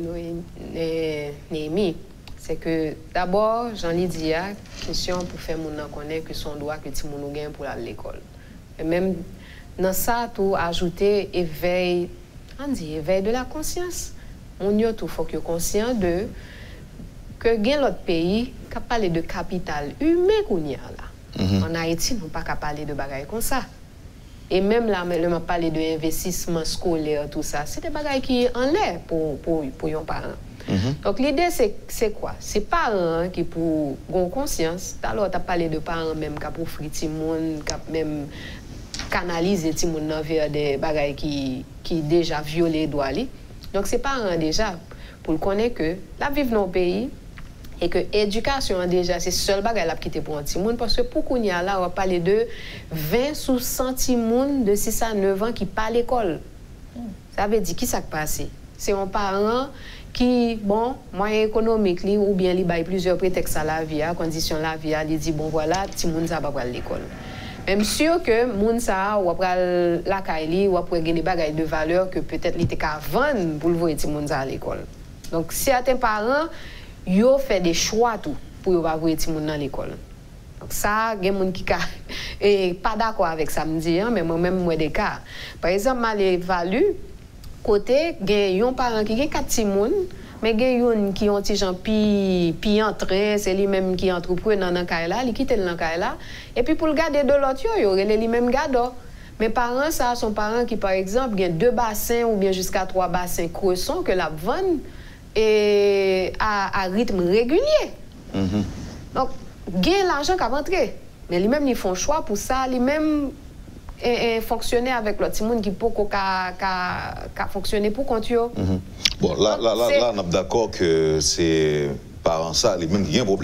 Némi. C'est que d'abord, j'en ai dit, question pour faire mon connaître que son droit que tu moun gagne pour aller à l'école. Et même dans ça, tout ajouter éveil de la conscience. On y a tout, faut que conscient de que gain l'autre pays qui parle de capital humain qu'on y a là. En Haïti, nous pas qu'à parler de bagaille comme ça. Et même là, on parle de investissement scolaire, tout ça, c'est des bagailles qui en l'air pour les parents. Donc l'idée c'est quoi? C'est parents qui pour gon conscience. Alors tu as parlé de parents même qui pour offrir ti moun, qui même canaliser ti moun vers des bagailles qui déjà violé droit li. Donc, c'est parents déjà, pour le connaître que la vivre dans le pays et que l'éducation déjà, c'est le seul bagage qui est pour un petit monde. Parce que pour qu'on y a là, on va parler de 20 sous 100 petits monde de 6 à 9 ans qui parlent à l'école. Ça veut dire qui ça passe? C'est un parent qui, bon, moyen économique, ou bien il a plusieurs prétextes à la vie, à condition la vie, il dit, bon voilà, petit monde ça va pas à l'école. Même sûr que moun sa ou après la kaili ou après gagner des bagages de valeur que peut-être il était qu'à vendre pour le voir ti moun sa à l'école. Donc certains parents yo fait des choix tout pour yo va voir ti moun dans l'école. Donc ça gen moun qui et pas d'accord avec ça me dit mais moi même moi des cas. Par exemple mal évalue côté gen yon parent qui gen 4 ti moun mais gen yon qui ont ti gens pi entrain c'est lui même qui entrepreneur dans Kaila il quitte dans Kaila et puis pour le garder de l'autre yo relé lui même garder mais parents ça sont parents qui par exemple gen 2 bassins ou bien jusqu'à 3 bassins cressons que la vendre et à rythme régulier. Donc gen l'argent qui va rentrer mais lui même ils font choix pour ça lui même et fonctionner avec l'autre monde qui peut fonctionner pour compte yo. Bon là on est d'accord que c'est parents ça les mêmes qui ont un problème.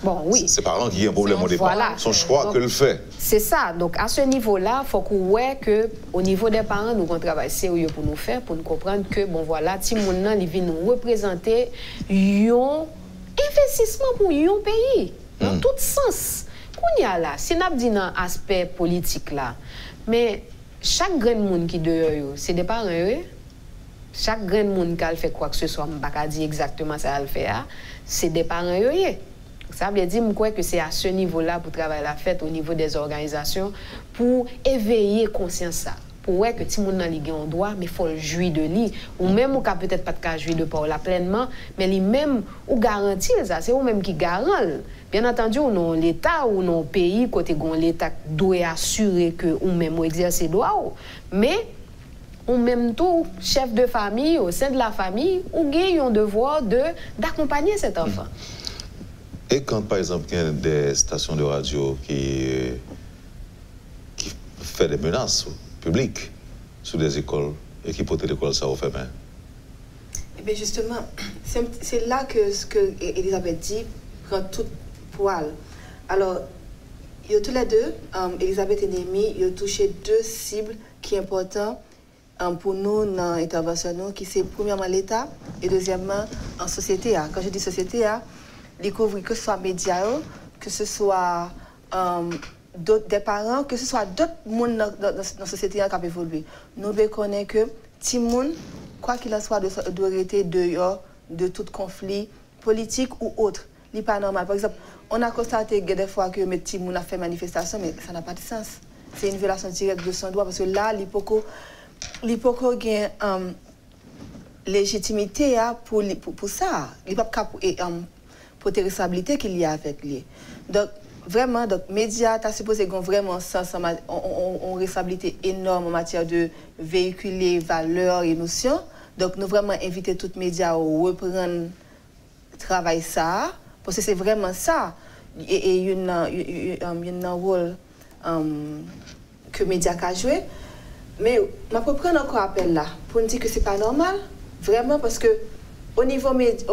Bon, oui. C'est parents qui ont un problème au départ. Voilà. Son choix Donc, que le fait. C'est ça. Donc, à ce niveau-là, il faut qu'on voit qu'au niveau des parents, nous avons un travail sérieux pour nous faire, pour nous comprendre que, bon, voilà, Timoun, il vient nous représenter un investissement pour un pays, dans tout sens. Qu'on y a là, si nous avons dit dans l'aspect politique là, mais chaque grand monde qui est dehors, c'est des parents, chaque grand monde qui a fait quoi que ce soit, je ne vais pas dire exactement ça le faire, c'est des parents. Ça veut dire que c'est à ce niveau-là pour travailler la fête au niveau des organisations pour éveiller conscience ça. Pour voir que tout le monde a un droit, mais il faut le jouir de lui. Ou même, on peut peut-être pas jouir de Paul pleinement, mais lui-même, ou garantit ça. C'est vous-même qui garantit. Bien entendu, on a l'État ou un pays, côté l'État doit assurer que vous-même exercez droit. Mais, ou même tout chef de famille, au sein de la famille, ou gagne un devoir d'accompagner cet enfant. Et quand, par exemple, il y a des stations de radio qui font des menaces publiques sur des écoles et qui portent l'école, ça au fait bien? Eh bien, justement, c'est là que ce que Elisabeth dit prend tout poil. Alors, il y a tous les deux, Elisabeth et Némi, ils ont touché deux cibles qui sont importantes pour nous dans l'intervention, qui c'est premièrement l'État et deuxièmement en société. Quand je dis société, découvrir que ce soit médias, que ce soit des parents, que ce soit d'autres monde dans la société qui a évolué. Nous devons connaître que tout le monde, quoi qu'il en soit, doit rester dehors de tout conflit politique ou autre. Ce n'est pas normal. Par exemple, on a constaté des fois que mes petits gens ont fait manifestation, mais ça n'a pas de sens. C'est une violation directe de son droit parce que là, l'hypoco a une légitimité pour ça. Il n'y a pas pour la responsabilité qu'il y a avec lui. Donc, vraiment, les médias sont supposés avoir vraiment une responsabilité énorme en matière de véhiculer valeurs et notions. Donc, nous vraiment inviter tous les médias à reprendre le travail ça, parce que c'est vraiment ça. Et il y a un rôle que les médias ont joué. Mais je peux prendre encore appel là, pour dire que ce n'est pas normal, vraiment, parce que au niveau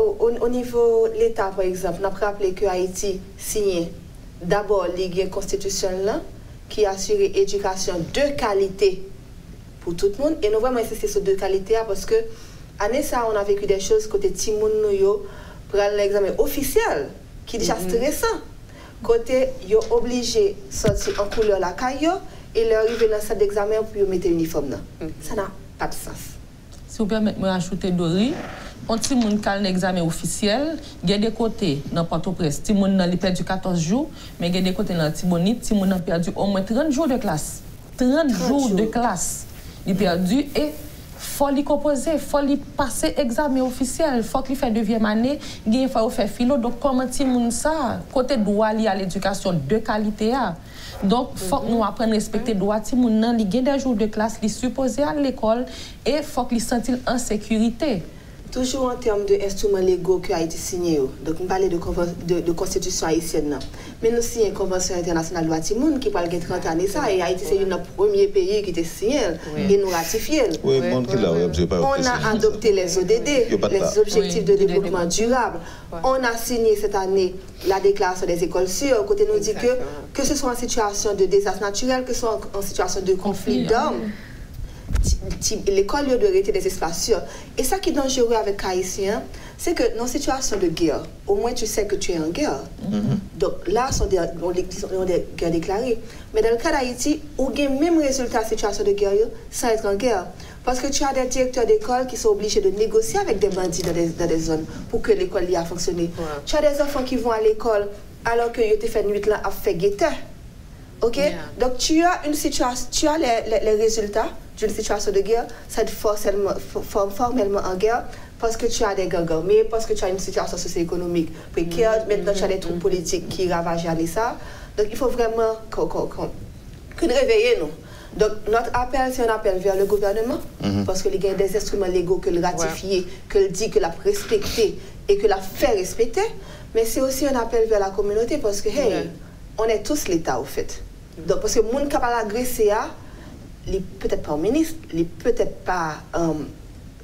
de l'État, par exemple, on a rappelé que Haïti signé d'abord la constitution là, qui assure l'éducation de qualité pour tout le monde. Et nous vraiment insister sur deux qualités parce que, année ça, on a vécu des choses côté Timoun Nouyo, prendre l'examen officiel, qui est déjà stressant. Côté, ils sont obligés de sortir en couleur la caillou et leur arriver dans cet examen pour mettre l'uniforme. Ça n'a pas de sens. Si vous permettez de me rajouter, Dori, on petit monde qui a un examen officiel, il y a des côtés dans Port-au-Prince, petit monde a perdu 14 jours, mais il y a des côtés dans Tibonite, petit monde a perdu au moins 30 jours de classe. 30 jours de classe. Il a perdu et faut lui composer, faut lui passer examen officiel, faut qu'il fasse deuxième année, il faut faire philo. Donc comment petit monde ça, côté droit lié à l'éducation de qualité a. Donc, il faut que nous apprenions à respecter les droits. Il y a des jours de classe, il est supposé à l'école et il faut qu'il se sente en sécurité. Toujours en termes d'instruments légaux qui a été signé. Donc, on parle de constitution haïtienne. Mais nous signons une convention internationale de droits de l'homme qui parle de 30 ans. Et Haïti, c'est le premier pays qui a signé et nous ratifié. On a adopté les ODD, les objectifs de développement durable. On a signé cette année la déclaration des écoles sûres. Côté nous dit que ce soit en situation de désastre naturel, que ce soit en situation de conflit d'hommes. L'école doit rester des espaces sûrs. Et ça qui est dangereux avec Haïtiens, c'est que dans une situation de guerre, au moins tu sais que tu es en guerre. Donc là, on a des guerres déclarées. Mais dans le cas d'Haïti, on a le même résultat de la situation de guerre sans être en guerre. Parce que tu as des directeurs d'école qui sont obligés de négocier avec des bandits dans des zones pour que l'école y a fonctionné. Tu as des enfants qui vont à l'école alors que tu fait nuit là à faire guetteur. OK? Donc tu as une situation, tu as les résultats d'une situation de guerre, ça te forme formellement en guerre parce que tu as des gangs, mais parce que tu as une situation socio-économique précaire, maintenant tu as des troupes politiques qui ravagent ça. Donc il faut vraiment que nous réveillons. Donc notre appel, c'est un appel vers le gouvernement, parce qu'il y a des instruments légaux que le ratifier, que le dit, que l'a respecté et que l'a fait respecter, mais c'est aussi un appel vers la communauté parce que, hey, on est tous l'État au fait. Donc parce que le monde capable d'agresser, il n'est peut-être pas un ministre, il n'est peut-être pas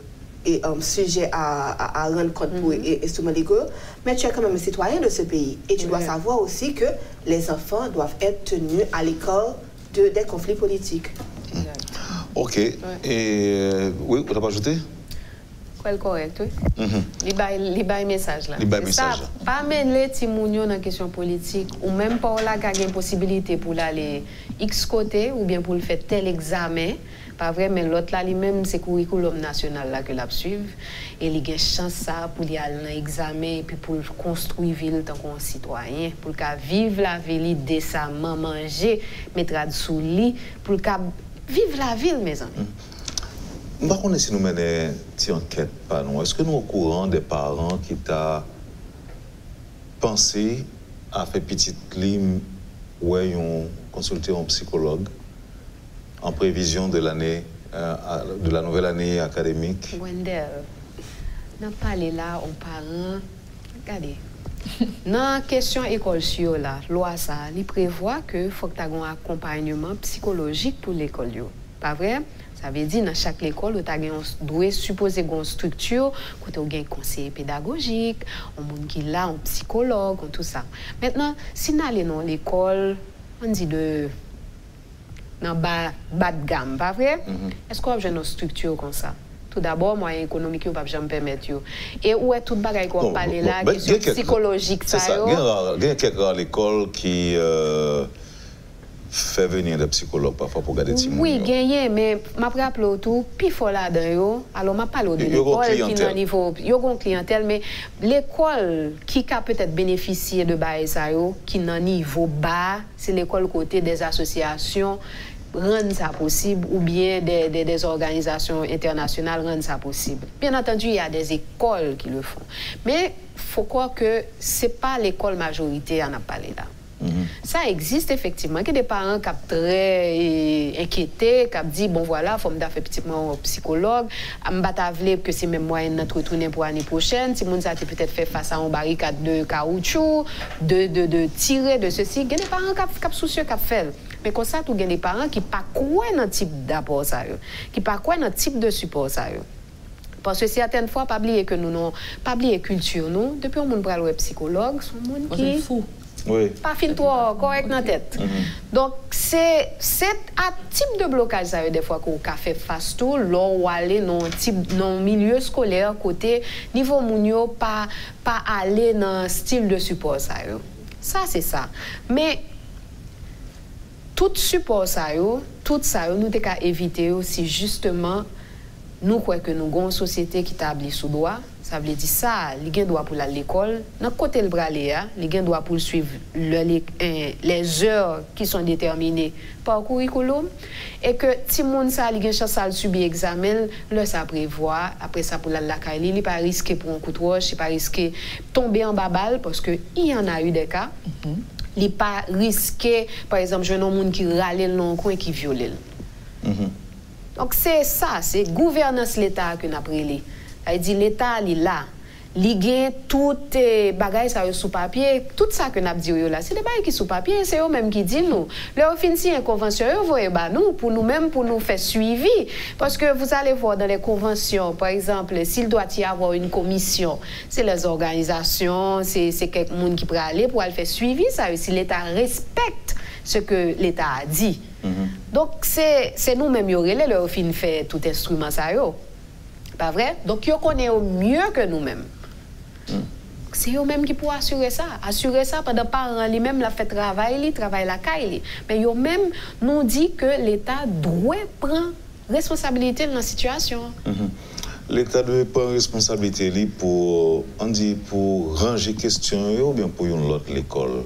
sujet à rendre compte pour instruments légaux, mais tu es quand même un citoyen de ce pays. Et tu dois savoir aussi que les enfants doivent être tenus à l'écart des conflits politiques. Ok. Et oui, vous l'avez ajouté? Correct, oui. Il y a un message là. Il ça. Pas mêler Timounio dans la question politique, ou même pas là qu'il y a une possibilité pour aller X côté, ou bien pour le faire tel examen. Pas vrai, mais l'autre là, lui-même, c'est le curriculum national là que l'a suivre. Et il a une chance ça pour aller dans l'examen et puis pour construire la ville tant qu'on citoyen, pour vivre la ville décemment, manger, mettre sous lit, pour vivre la ville, mes amis. Je ne sais pas si nous menons une enquête. Est-ce que nous sommes au courant des parents qui t'ont pensé à faire petite ligne où ils ont consulté un psychologue en prévision de l'année, de la nouvelle année académique? Wendell, nous parlons là aux parents. Regardez. Dans la question école sur la loi, ça, il prévoit qu'il faut que tu aies un accompagnement psychologique pour l'école. Pas vrai? Ça veut dire dans chaque école, tu dois supposer une structure, que tu as un conseiller pédagogique, un monde qui là, un psychologue, tout ça. Maintenant, si nous allons dans l'école, on dit de bas de gamme, pas vrai? Est-ce qu'on a une structure comme ça? Tout d'abord, moyen économique, on ne peut jamais permettre. Et où est tout le bagage qu'on parle là, question psychologique? C'est ça. Il y a quelqu'un à l'école qui fait venir des psychologues parfois pour garder des oui, gagné, mais je me rappelle tout, puis il faut là-dedans, alors je parle de l'école qui est niveau, il y a une clientèle, mais l'école qui a peut-être bénéficié de ça, qui est niveau bas, c'est l'école côté des associations, rendre ça possible, ou bien des organisations internationales rendre ça possible. Bien entendu, il y a des écoles qui le font. Mais il faut croire que ce n'est pas l'école majorité à en parler là. Ça existe effectivement, qu'il y a des parents qui sont très inquiétés, qui disent bon voilà, il faut me faire petitement un psychologue, je ne que c'est même moyen de retourner pour l'année prochaine, si mon ça peut-être fait face à une barricade de caoutchouc, de tirer de ceci, il y a des parents qui sont soucieux qui fait. Mais comme ça, il y a des parents qui ne pas quoi dans type d'apport ça, qui pas quoi dans type de support ça. Parce que certaines fois, pas oublier que nous n'avons pas oublier culture nous, depuis on prend le psychologue, son monde qui fou. Oui. Pas fin toi correct dans la tête. Donc c'est un type de blocage ça des fois qu'on a fait face tout là où aller dans milieu scolaire côté niveau mounio pas aller dans style de support ça. Ça c'est ça. Mais tout support ça tout ça nous t'ai qu'à éviter si justement nous croyons que nous avons une société qui établit sous droit. Ça veut dire ça, les gens doivent pour l'école. Dans côté le bras les gens doivent poursuivre les heures qui sont déterminées par curriculum et que si moun ça les gens chance à subir examen, là ça prévoit après ça pour la caille, il pas risquer pour un coup de roche, il pas risquer tomber en babal parce que il y en a eu des cas. Il pas risquer par exemple jeune monde qui râle dans un coin qui viole. Donc c'est ça, c'est gouvernance l'État que n'a pris. Il dit l'État il là, il gagne tout bagaille ça sous papier, tout ça que n'a dit là, c'est des bagailles qui sous papier, c'est eux même qui dit nous. Leur fin si une convention vous voyez nous pour nous même pour nous faire suivi parce que vous allez voir dans les conventions par exemple, s'il doit y avoir une commission, c'est les organisations, c'est quelqu'un monde qui peut aller pour aller faire suivi ça si l'État respecte ce que l'État a dit. Donc c'est nous-mêmes qui aurait leur fin fait tout instrument ça yo. Pas vrai? Donc ils connaissent mieux que nous-mêmes. C'est eux-mêmes qui peuvent assurer ça pendant parents lui-même la fait travail la caille. Mais eux-mêmes nous dit que l'État doit prendre responsabilité de la situation. L'État doit prendre responsabilité pour ranger question ou bien pour une autre l'école.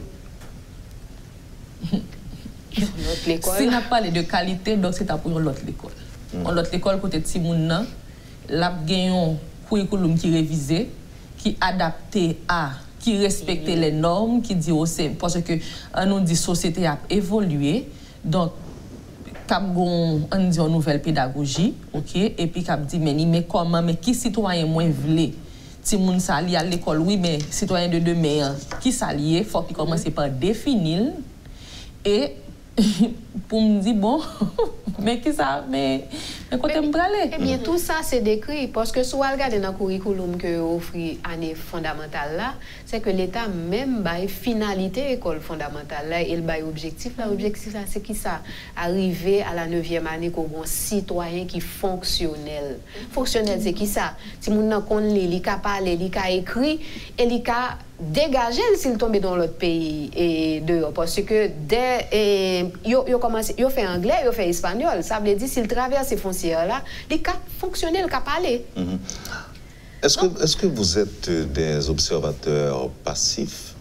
Si on a parlé de qualité, donc c'est pour l'autre l'école. L'autre l'école côté de Timoun, la gagnons curriculum qui révisé, qui adapté à, qui respecte les normes, qui dit aussi parce que on dit société a évolué, donc on dit une nouvelle pédagogie, ok, et puis cap dit mais comment, mais qui citoyen moins vle Timoun ça li à l'école oui, mais citoyen de demain qui s'allier, faut qu'il commence par définir et pour me dire, bon, mais qui ça, mais côté me braler. Eh bien, tout ça, c'est décrit. Parce que si vous regardez dans le curriculum que offre l'année fondamentale, là, c'est que l'État même a finalité école fondamentale, là, et le objectif. L'objectif, c'est qui ça? Arriver à la 9e année qu'on a un citoyen qui est fonctionnel. Fonctionnel, c'est qui ça? Si vous avez il a parlé, il a écrit, et il a dégagé s'il tombe dans l'autre pays et dehors. Parce que dès il fait anglais, il fait espagnol. Ça veut dire s'il traverse ces frontières-là, il a fonctionné, il a parlé. Est-ce que vous êtes des observateurs passifs?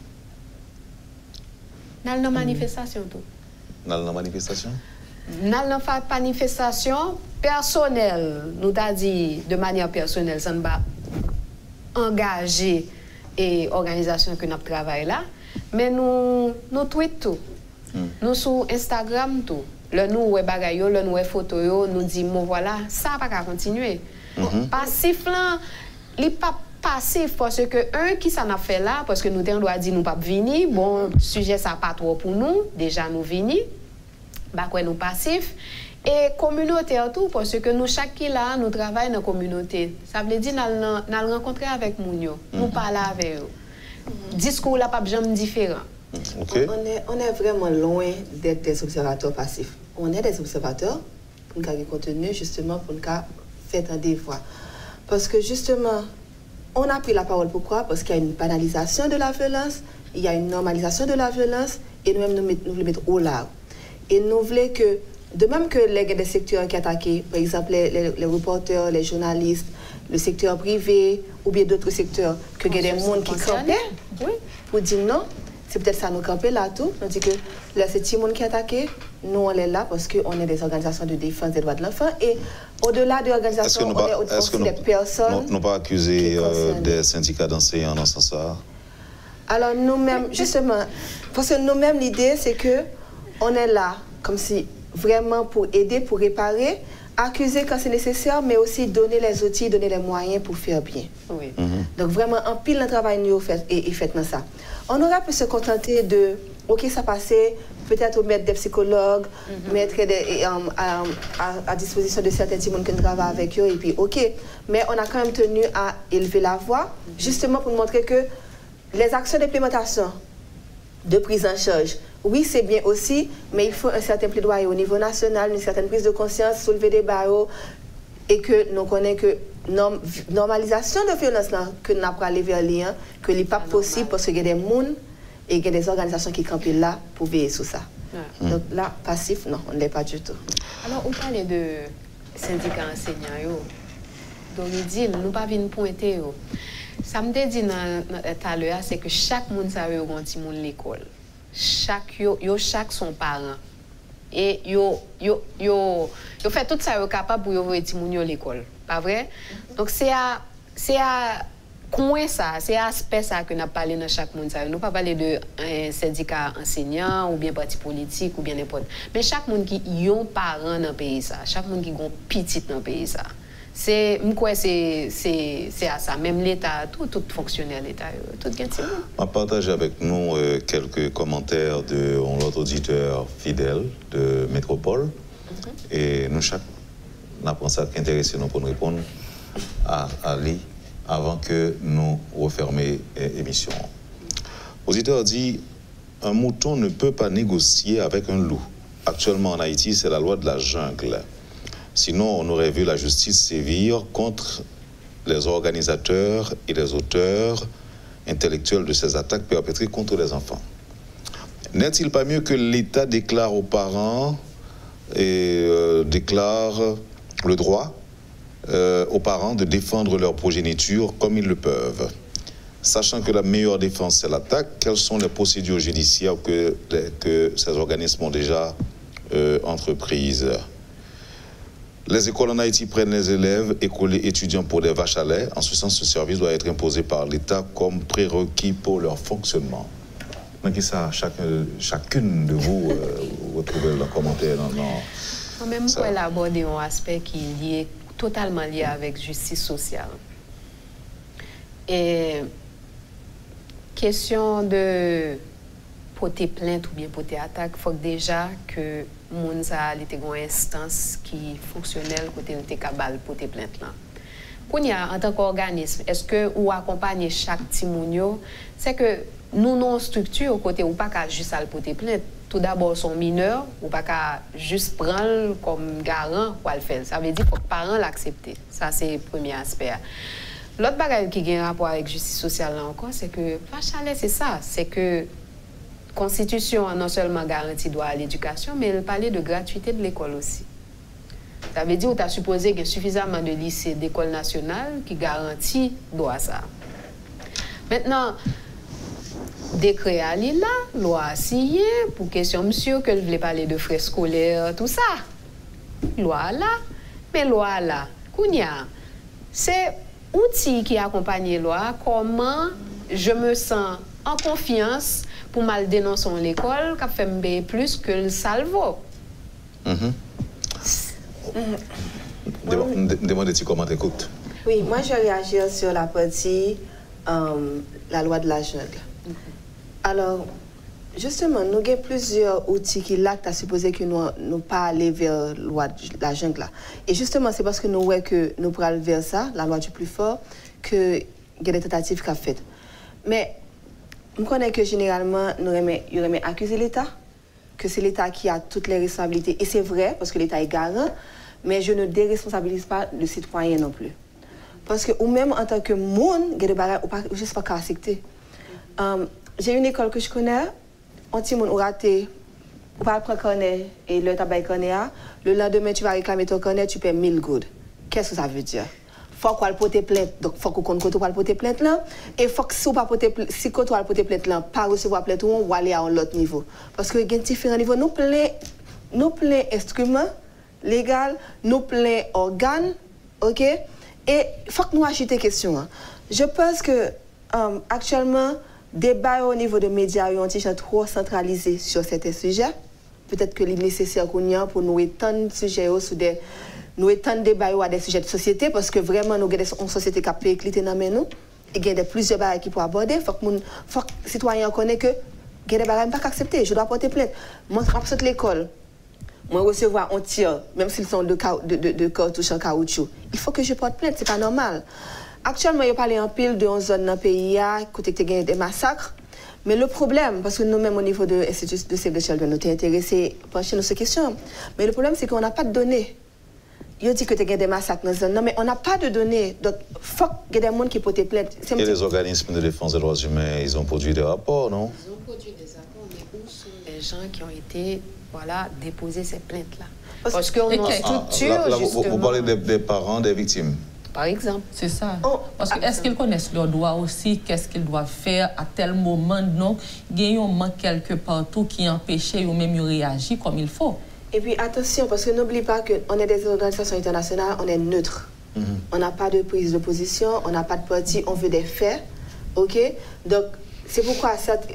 Dans la manifestation, tout. Dans la manifestation? Dans la manifestation personnelle, nous avons dit de manière personnelle, ça ne va engager et organisation que nous travaillons là, mais nous tweetons tout. Nous sur Instagram tout. Le nous ouais bagayo, le nous ouais photo, nous disons voilà, ça va pas continuer. Passif là, il pas passif parce que qui ça n'a fait là parce que nous doit dire nous pas venir, bon sujet ça pas trop pour nous, déjà nous venir. Bah quoi nous passif et communauté tout parce que nous chaque qui là nous travaillons dans la communauté. Ça veut dire nous rencontrer avec Mounio, nous parler avec eux. Discours là pas jamais différent. Okay. On est vraiment loin d'être des observateurs passifs. On est des observateurs pour nous contenu justement pour nous faire un devoir. Parce que justement on a pris la parole pourquoi? Parce qu'il y a une banalisation de la violence, il y a une normalisation de la violence et nous-mêmes nous voulons mettre au large. Et nous voulons que, de même que les secteurs qui attaquent, par exemple les reporters, les journalistes, le secteur privé ou bien d'autres secteurs, que il y a des gens qui campaient pour dire non, c'est peut-être ça nous camper là tout. On dit que là c'est tout le monde qui attaque, nous on est là parce qu'on est des organisations de défense des droits de l'enfant et au-delà de l'organisation, on est aussi des personnes. Nous pas accuser des syndicats d'enseignants dans ce sens. Alors nous-mêmes, justement, parce que nous-mêmes l'idée c'est que on est là, comme si vraiment pour aider, pour réparer, accuser quand c'est nécessaire, mais aussi donner les outils, donner les moyens pour faire bien. Oui. Donc vraiment, en pile le travail nous fait et fait dans ça. On aurait pu se contenter de, ok, ça passait, peut-être mettre des psychologues, mettre à disposition de certains petits monde qui travaillent avec eux, et puis ok. Mais on a quand même tenu à élever la voix, justement pour montrer que les actions d'implémentation, de prise en charge, oui, c'est bien aussi, mais il faut un certain plaidoyer au niveau national, une certaine prise de conscience, soulever des barreaux, et que nous connaissons que normalisation de violence que nous avons aller vers l'IA, que ce n'est pas possible parce qu'il y a des gens et il y a des organisations qui campent là pour veiller sur ça. Donc là, passif, non, on ne l'est pas du tout. Alors, on parlait de syndicats enseignants, donc il dit, nous ne pas venir pointer. Ça me dit tout à l'heure, c'est que chaque monde savait un petit monde l'école. Chaque son parent. Et yo fait tout ça capable pour envoyer petit monde à l'école. Pas vrai? Donc c'est à coin ça, c'est aspect ça que nous parlé dans chaque monde ça. Nous pas parler de syndicat enseignant ou bien parti politique ou bien n'importe. Mais chaque monde qui ont parents dans le pays ça, chaque monde qui ont petit dans le pays ça. C'est à ça même l'État tout fonctionnaire l'État tout gagne. On partage avec nous quelques commentaires de notre auditeur fidèle de Métropole et nous chaque n'apprend ça qui intéresse nous pour nous répondre à Ali avant que nous refermions l'émission. L'auditeur dit un mouton ne peut pas négocier avec un loup. Actuellement en Haïti, c'est la loi de la jungle. Sinon, on aurait vu la justice sévir contre les organisateurs et les auteurs intellectuels de ces attaques perpétrées contre les enfants. N'est-il pas mieux que l'État déclare aux parents et déclare le droit aux parents de défendre leur progéniture comme ils le peuvent? Sachant que la meilleure défense, c'est l'attaque, quelles sont les procédures judiciaires que ces organismes ont déjà entreprises? Les écoles en Haïti prennent les élèves, écoliers, étudiants pour des vaches à lait. En ce sens, ce service doit être imposé par l'État comme prérequis pour leur fonctionnement. Donc, ça, chacune de vous retrouvez le commentaire dans même pour aborder un aspect qui est lié, totalement lié avec justice sociale. Et question de porter plainte ou bien porter attaque, il faut déjà que moun sa ait une instance qui fonctionnelle côté le capable porter plainte là. Kounya en tant qu'organisme, est-ce que ou accompagner chaque timounio, c'est que nous non structure côté ou pas qu'à juste à porter plainte. Tout d'abord son mineur ou pas qu'à juste prendre comme garant pour le faire. Ça veut dire que les parents l'accepter. Ça c'est le premier aspect. L'autre bagage qui a un rapport avec justice sociale là encore, c'est que Pachalet c'est ça, c'est que Constitution a non seulement garanti droit à l'éducation, mais elle parlait de gratuité de l'école aussi. Ça veut dire que tu as supposé qu'il y a suffisamment de lycées d'école nationale qui garantit droit à ça. Maintenant, décret à l'île, loi signé pour question monsieur que je voulais parler de frais scolaires, tout ça. Loi là, mais loi là, Kounia, c'est outil qui accompagne loi, comment je me sens en confiance pour mal dénoncer l'école, qui fait me payer plus que le salvo. Demandez-tu comment t'écoutes. Oui, moi je vais réagir sur la partie la loi de la jungle. Alors, justement, nous avons plusieurs outils qui là, tu as supposé que nous pas aller vers la loi de la jungle. Là. Et justement, c'est parce que nous voyons que nous pourrons aller vers ça, la loi du plus fort, que il y a des tentatives qui ont fait. Mais, je connais que généralement, nous aimons accuser l'État, que c'est l'État qui a toutes les responsabilités. Et c'est vrai, parce que l'État est garant, mais je ne déresponsabilise pas le citoyen non plus. Parce que, ou même en tant que monde, il y a des bagages, ou juste pas qu'à accepter. J'ai une école que je connais, un petit monde raté, ou pas prendre carnet et le tabac carnet, le lendemain tu vas réclamer ton carnet, tu paies 1000 goudes. Qu'est-ce que ça veut dire? Faut qu'on porte plainte, donc faut qu'on compte qu'on porter plainte là, et faut que si on pas porter si qu'on porter plainte là, pas recevoir plainte ou aller à un autre niveau. Parce que il y a différents niveaux, nous plein instruments légaux, nous plein organes, ok? Et faut que nous achètions question. Hein. Je pense que actuellement débat au niveau des médias sont trop centralisés sur certains sujets. Peut-être que il est nécessaire pour nous étendre sujets sur des nous étendre débat à des sujets de société parce que vraiment nous avons une société qui a pu écliter dans nous et il y a plusieurs barrières qui pour aborder. Faut que les citoyens connaissent que il y a des barrières pas accepter. Je dois porter plainte. Moi je rapporte l'école. Moi recevoir un tir même s'ils sont de cartouches en caoutchouc. Il faut que je porte plainte, c'est pas normal. Actuellement, il y a parlé en pile de zone dans le pays, côté que des massacres. Mais le problème, parce que nous-mêmes au niveau de l'Institut de Save the Children, nous sommes intéressés à pencher sur ces questions. Mais le problème, c'est qu'on n'a pas de données. Il dit que tu as des massacres dans la zone, mais on n'a pas de données. Donc, il faut qu'il y ait des gens qui portent plainte. Et les organismes de défense des droits humains, ils ont produit des rapports, non? Ils ont produit des rapports, mais où sont les gens qui ont été déposer ces plaintes-là? Parce qu'on a une structure, justement... Vous parlez des parents des victimes. Par exemple. C'est ça. Parce que est-ce qu'ils connaissent leurs droits aussi? Qu'est-ce qu'ils doivent faire à tel moment? Donc, il y a un manque quelque part qui empêchait ou même de réagir comme il faut. Et puis attention, parce que n'oublie pas qu'on est des organisations internationales, on est neutre. On n'a pas de prise de position, on n'a pas de parti, on veut des faits. OK? Donc, c'est pourquoi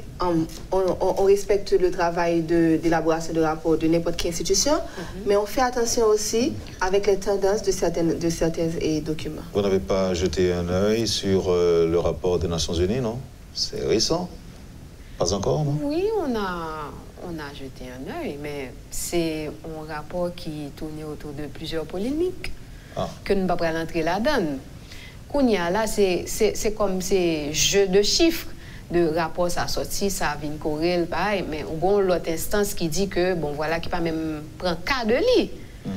on respecte le travail d'élaboration de rapports de n'importe quelle institution, mais on fait attention aussi avec les tendances de certains documents. Vous n'avez pas jeté un œil sur le rapport des Nations Unies, non? C'est récent? Pas encore, non? Oui, on a jeté un œil, mais c'est un rapport qui tournait autour de plusieurs polémiques que nous ne pouvons pas rentrer là-dedans. Kounia, là, c'est comme ces jeux de chiffres. De rapport, ça sorti, ça vient courir, pareil, mais on a l'autre instance qui dit que, bon, voilà, qui pas même prend cas de lit.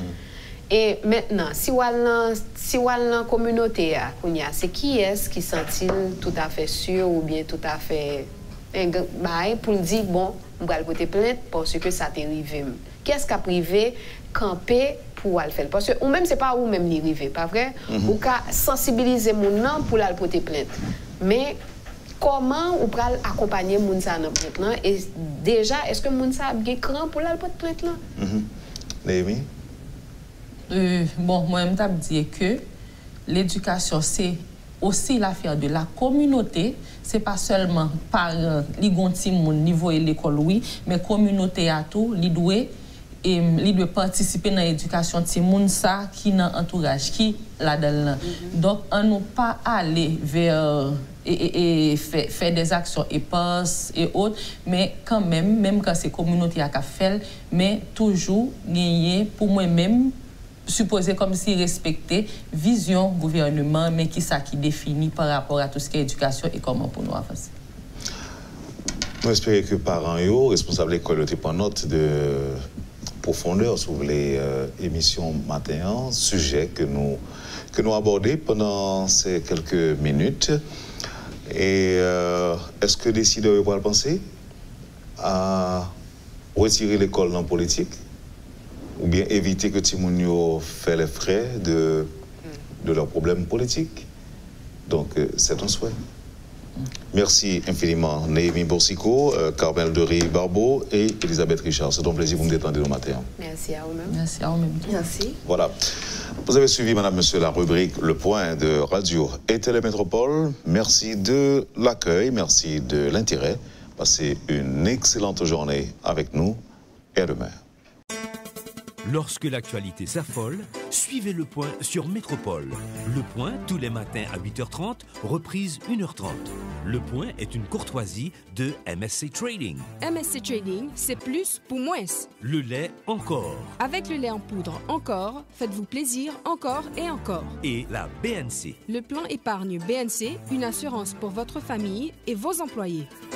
Et maintenant, si on a la communauté, c'est qui est-ce qui sent-il tout à fait sûr ou bien tout à fait pour dire, bon, on va le porter plainte parce que ça t'est arrivé. Qu'est-ce qu'a privé camper pour le faire? Parce que ou même, c'est pas où même n'y arriver, pas vrai? Ou qu'à sensibiliser mon nom pour le porter plainte. Mais comment on peut accompagner Mounsa dans plainte là et déjà est-ce que Mounsa a bien cran pour la plainte là? Némi? Bon, moi je t'ai dit que l'éducation c'est aussi l'affaire de la communauté, c'est pas seulement parents, li gonti moun niveau de l'école oui, mais communauté à tout, li doit participer dans l'éducation de moun ça qui dans entourage qui là-dedans. Donc on ne pas aller vers et faire des actions éparses et autres, mais quand même quand c'est communauté à faire, mais toujours gagner pour moi-même, supposé comme si respecter vision gouvernement, mais qui ça qui définit par rapport à tout ce qui est éducation et comment pour nous avancer. Nous espérons que parents et responsables de l'école prennent note de profondeur sur les émissions matin, sujet que nous abordons pendant ces quelques minutes. Et est-ce que les décideurs vont penser à retirer l'école dans la politique ou bien éviter que Timounio fait les frais de leurs problèmes politiques? Donc, c'est un souhait. Merci infiniment, Néhémie Boursicot, Carmel Dery-Barbeau et Elisabeth Richard. C'est un plaisir de vous me détendre le matin. Merci à vous-même. Merci à vous-même. Merci. Voilà. Vous avez suivi, madame, monsieur, la rubrique Le Point de Radio et Télémétropole. Merci de l'accueil, merci de l'intérêt. Passez une excellente journée avec nous et à demain. Lorsque l'actualité s'affole, suivez Le Point sur Métropole. Le Point, tous les matins à 8h30, reprise 1h30. Le Point est une courtoisie de MSC Trading. MSC Trading, c'est plus pour moins. Le lait encore. Avec le lait en poudre encore, faites-vous plaisir encore et encore. Et la BNC. Le plan épargne BNC, une assurance pour votre famille et vos employés.